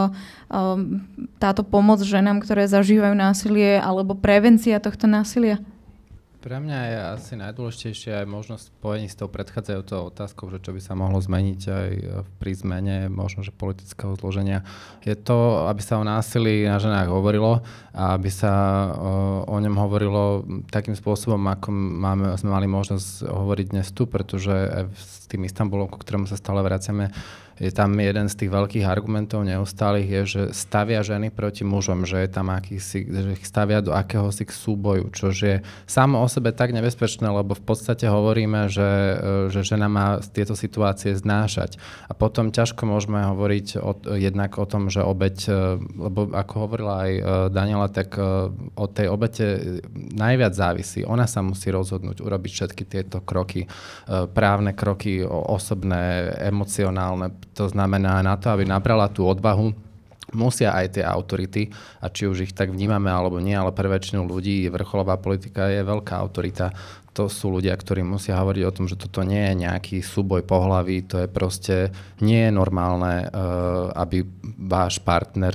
táto pomoc ženám, ktoré zažívajú násilie, alebo prevencia tohto násilia? Pre mňa je asi najdôležitejšia aj možnosť spojení s tou predchádzajúcou otázkou, že čo by sa mohlo zmeniť aj pri zmene možno, že politického zloženia. Je to, aby sa o násilí na ženách hovorilo a aby sa o ňom hovorilo takým spôsobom, ako sme mali možnosť hovoriť dnes tu, pretože aj s tým Istanbulom, ku ktorému sa stále vraciame, je tam jeden z tých veľkých argumentov neustálých, je, že stavia ženy proti mužom, že je tam že ich stavia do akéhosi súboju, čo je samo o sebe tak nebezpečné, lebo v podstate hovoríme, že žena má tieto situácie znášať. A potom ťažko môžeme hovoriť jednak o tom, že obeť, lebo ako hovorila aj Daniela, tak od tej obete najviac závisí. Ona sa musí rozhodnúť urobiť všetky tieto kroky, právne kroky, osobné, emocionálne. To znamená, na to, aby nabrala tú odvahu, musia aj tie autority, a či už ich tak vnímame alebo nie, ale pre väčšinu ľudí vrcholová politika je veľká autorita. To sú ľudia, ktorí musia hovoriť o tom, že toto nie je nejaký súboj pohlaví, to je proste, nie je normálne, aby váš partner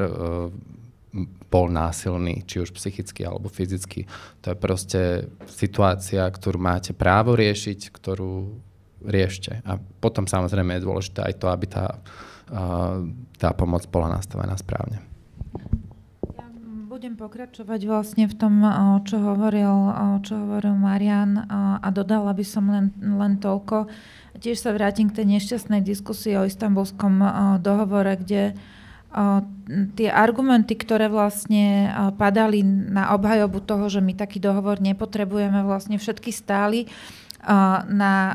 bol násilný, či už psychicky alebo fyzicky. To je proste situácia, ktorú máte právo riešiť, ktorú riešte. A potom samozrejme je dôležité aj to, aby tá pomoc bola nastavená správne. Ja budem pokračovať vlastne v tom, čo hovoril Marian, a dodala by som len toľko. Tiež sa vrátim k tej nešťastnej diskusii o Istanbulskom dohovore, kde tie argumenty, ktoré vlastne padali na obhajobu toho, že my taký dohovor nepotrebujeme, vlastne všetky stáli na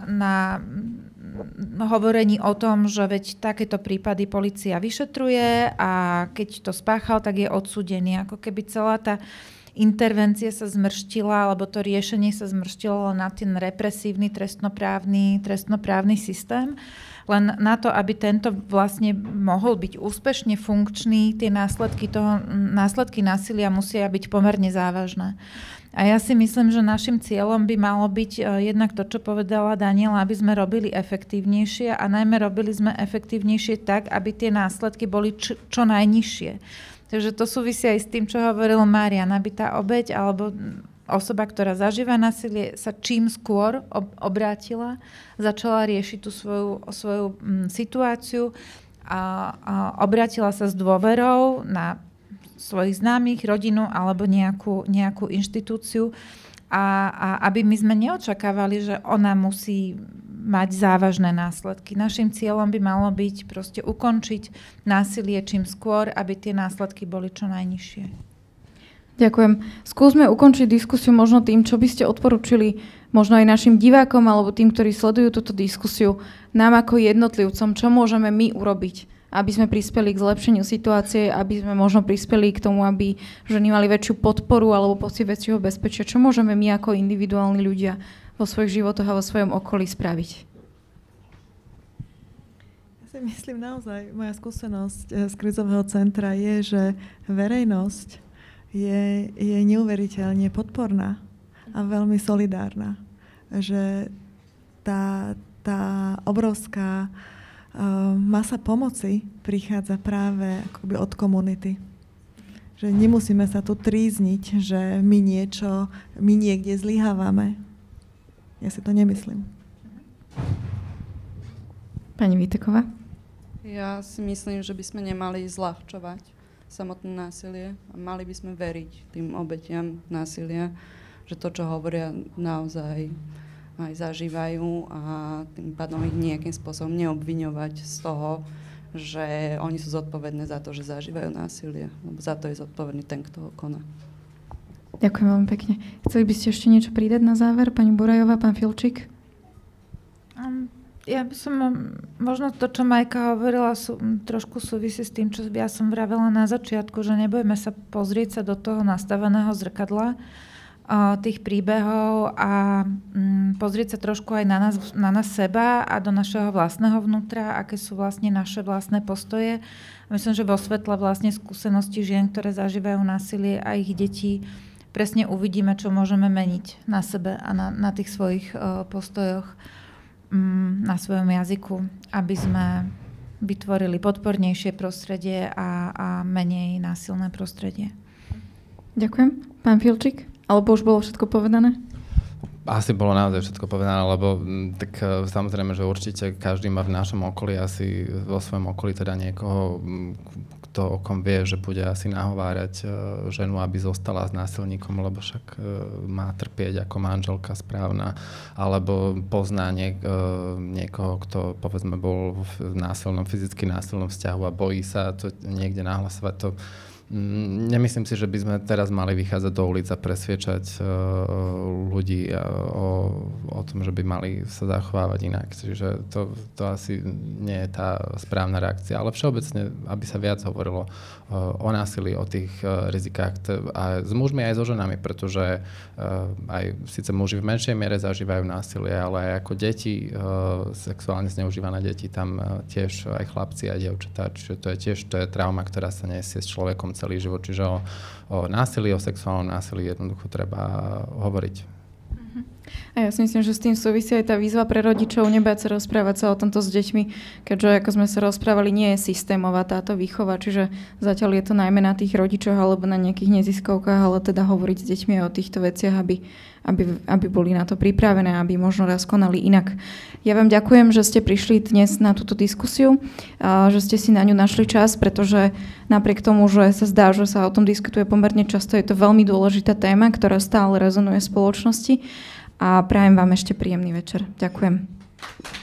hovorení o tom, že veď takéto prípady polícia vyšetruje a keď to spáchal, tak je odsúdený. Ako keby celá tá intervencia sa zmrštila, alebo to riešenie sa zmrštilo na ten represívny trestnoprávny systém. Len na to, aby tento vlastne mohol byť úspešne funkčný, tie následky násilia musia byť pomerne závažné. A ja si myslím, že našim cieľom by malo byť jednak to, čo povedala Daniela, aby sme robili efektívnejšie a najmä robili sme efektívnejšie tak, aby tie následky boli čo najnižšie. Takže to súvisí aj s tým, čo hovoril Marian, aby tá obeť alebo osoba, ktorá zažíva násilie, sa čím skôr obrátila, začala riešiť tú svoju situáciu a obrátila sa s dôverou na svojich známych, rodinu alebo nejakú inštitúciu a aby my sme neočakávali, že ona musí mať závažné následky. Našim cieľom by malo byť proste ukončiť násilie čím skôr, aby tie následky boli čo najnižšie. Ďakujem. Skúsme ukončiť diskusiu možno tým, čo by ste odporúčili možno aj našim divákom alebo tým, ktorí sledujú túto diskusiu, nám ako jednotlivcom, čo môžeme my urobiť, aby sme prispeli k zlepšeniu situácie, aby sme možno prispeli k tomu, aby ženy mali väčšiu podporu alebo pocit väčšieho bezpečia. Čo môžeme my ako individuálni ľudia vo svojich životoch a vo svojom okolí spraviť? Ja si myslím naozaj, moja skúsenosť z krízového centra je, že verejnosť je neuveriteľne podporná a veľmi solidárna. Že tá obrovská masa pomoci prichádza práve akoby od komunity. Že nemusíme sa tu trízniť, že my niekde zlyhávame. Ja si to nemyslím. Pani Víteková? Ja si myslím, že by sme nemali zľahčovať samotné násilie a mali by sme veriť tým obetiam násilia, že to, čo hovoria, naozaj aj zažívajú a tým pádom ich nejakým spôsobom neobviňovať z toho, že oni sú zodpovedné za to, že zažívajú násilie. Lebo za to je zodpovedný ten, kto ho koná. Ďakujem veľmi pekne. Chceli by ste ešte niečo pridať na záver? Pani Burajová, pán Filčík? Ja by som, možno to, čo Majka hovorila, trošku súvisí s tým, čo ja som vravela na začiatku, že nebudeme sa pozrieť sa do toho nastaveného zrkadla tých príbehov a pozrieť sa trošku aj na nás seba a do našeho vlastného vnútra, aké sú vlastne naše vlastné postoje. Myslím, že vo svetle vlastne skúsenosti žien, ktoré zažívajú násilie a ich detí, presne uvidíme, čo môžeme meniť na sebe a na tých svojich postojoch, na svojom jazyku, aby sme vytvorili podpornejšie prostredie a menej násilné prostredie. Ďakujem. Pán Filčík? Alebo už bolo všetko povedané? Asi bolo naozaj všetko povedané, lebo tak samozrejme, že určite každý má v našom okolí asi vo svojom okolí teda niekoho, kto o kom vie, že bude asi nahovárať ženu, aby zostala s násilníkom, lebo však má trpieť ako manželka správna, alebo pozná niekoho, kto povedzme bol v fyzicky násilnom vzťahu a bojí sa to niekde nahlasovať. To nemyslím si, že by sme teraz mali vychádzať do ulic a presviečať ľudí o tom, že by mali sa zachovávať inak. Čiže to asi nie je tá správna reakcia. Ale všeobecne, aby sa viac hovorilo o násilí, o tých rizikách a s mužmi aj so ženami, pretože aj síce muži v menšej miere zažívajú násilie, ale aj ako deti, sexuálne zneužívané deti, tam tiež aj chlapci a dievčatá. Čiže to je trauma, ktorá sa nesie s človekom celý život. Čiže o násilí, o sexuálnom násilí jednoducho treba hovoriť. A ja si myslím, že s tým súvisí aj tá výzva pre rodičov nebáť sa rozprávať sa o tomto s deťmi, keďže ako sme sa rozprávali, nie je systémová táto výchova, čiže zatiaľ je to najmä na tých rodičoch alebo na nejakých neziskovkách, ale teda hovoriť s deťmi o týchto veciach, aby boli na to pripravené, aby možno raz konali inak. Ja vám ďakujem, že ste prišli dnes na túto diskusiu, že ste si na ňu našli čas, pretože napriek tomu, že sa zdá, že sa o tom diskutuje pomerne často, je to veľmi dôležitá téma, ktorá stále rezonuje v spoločnosti a prajem vám ešte príjemný večer. Ďakujem.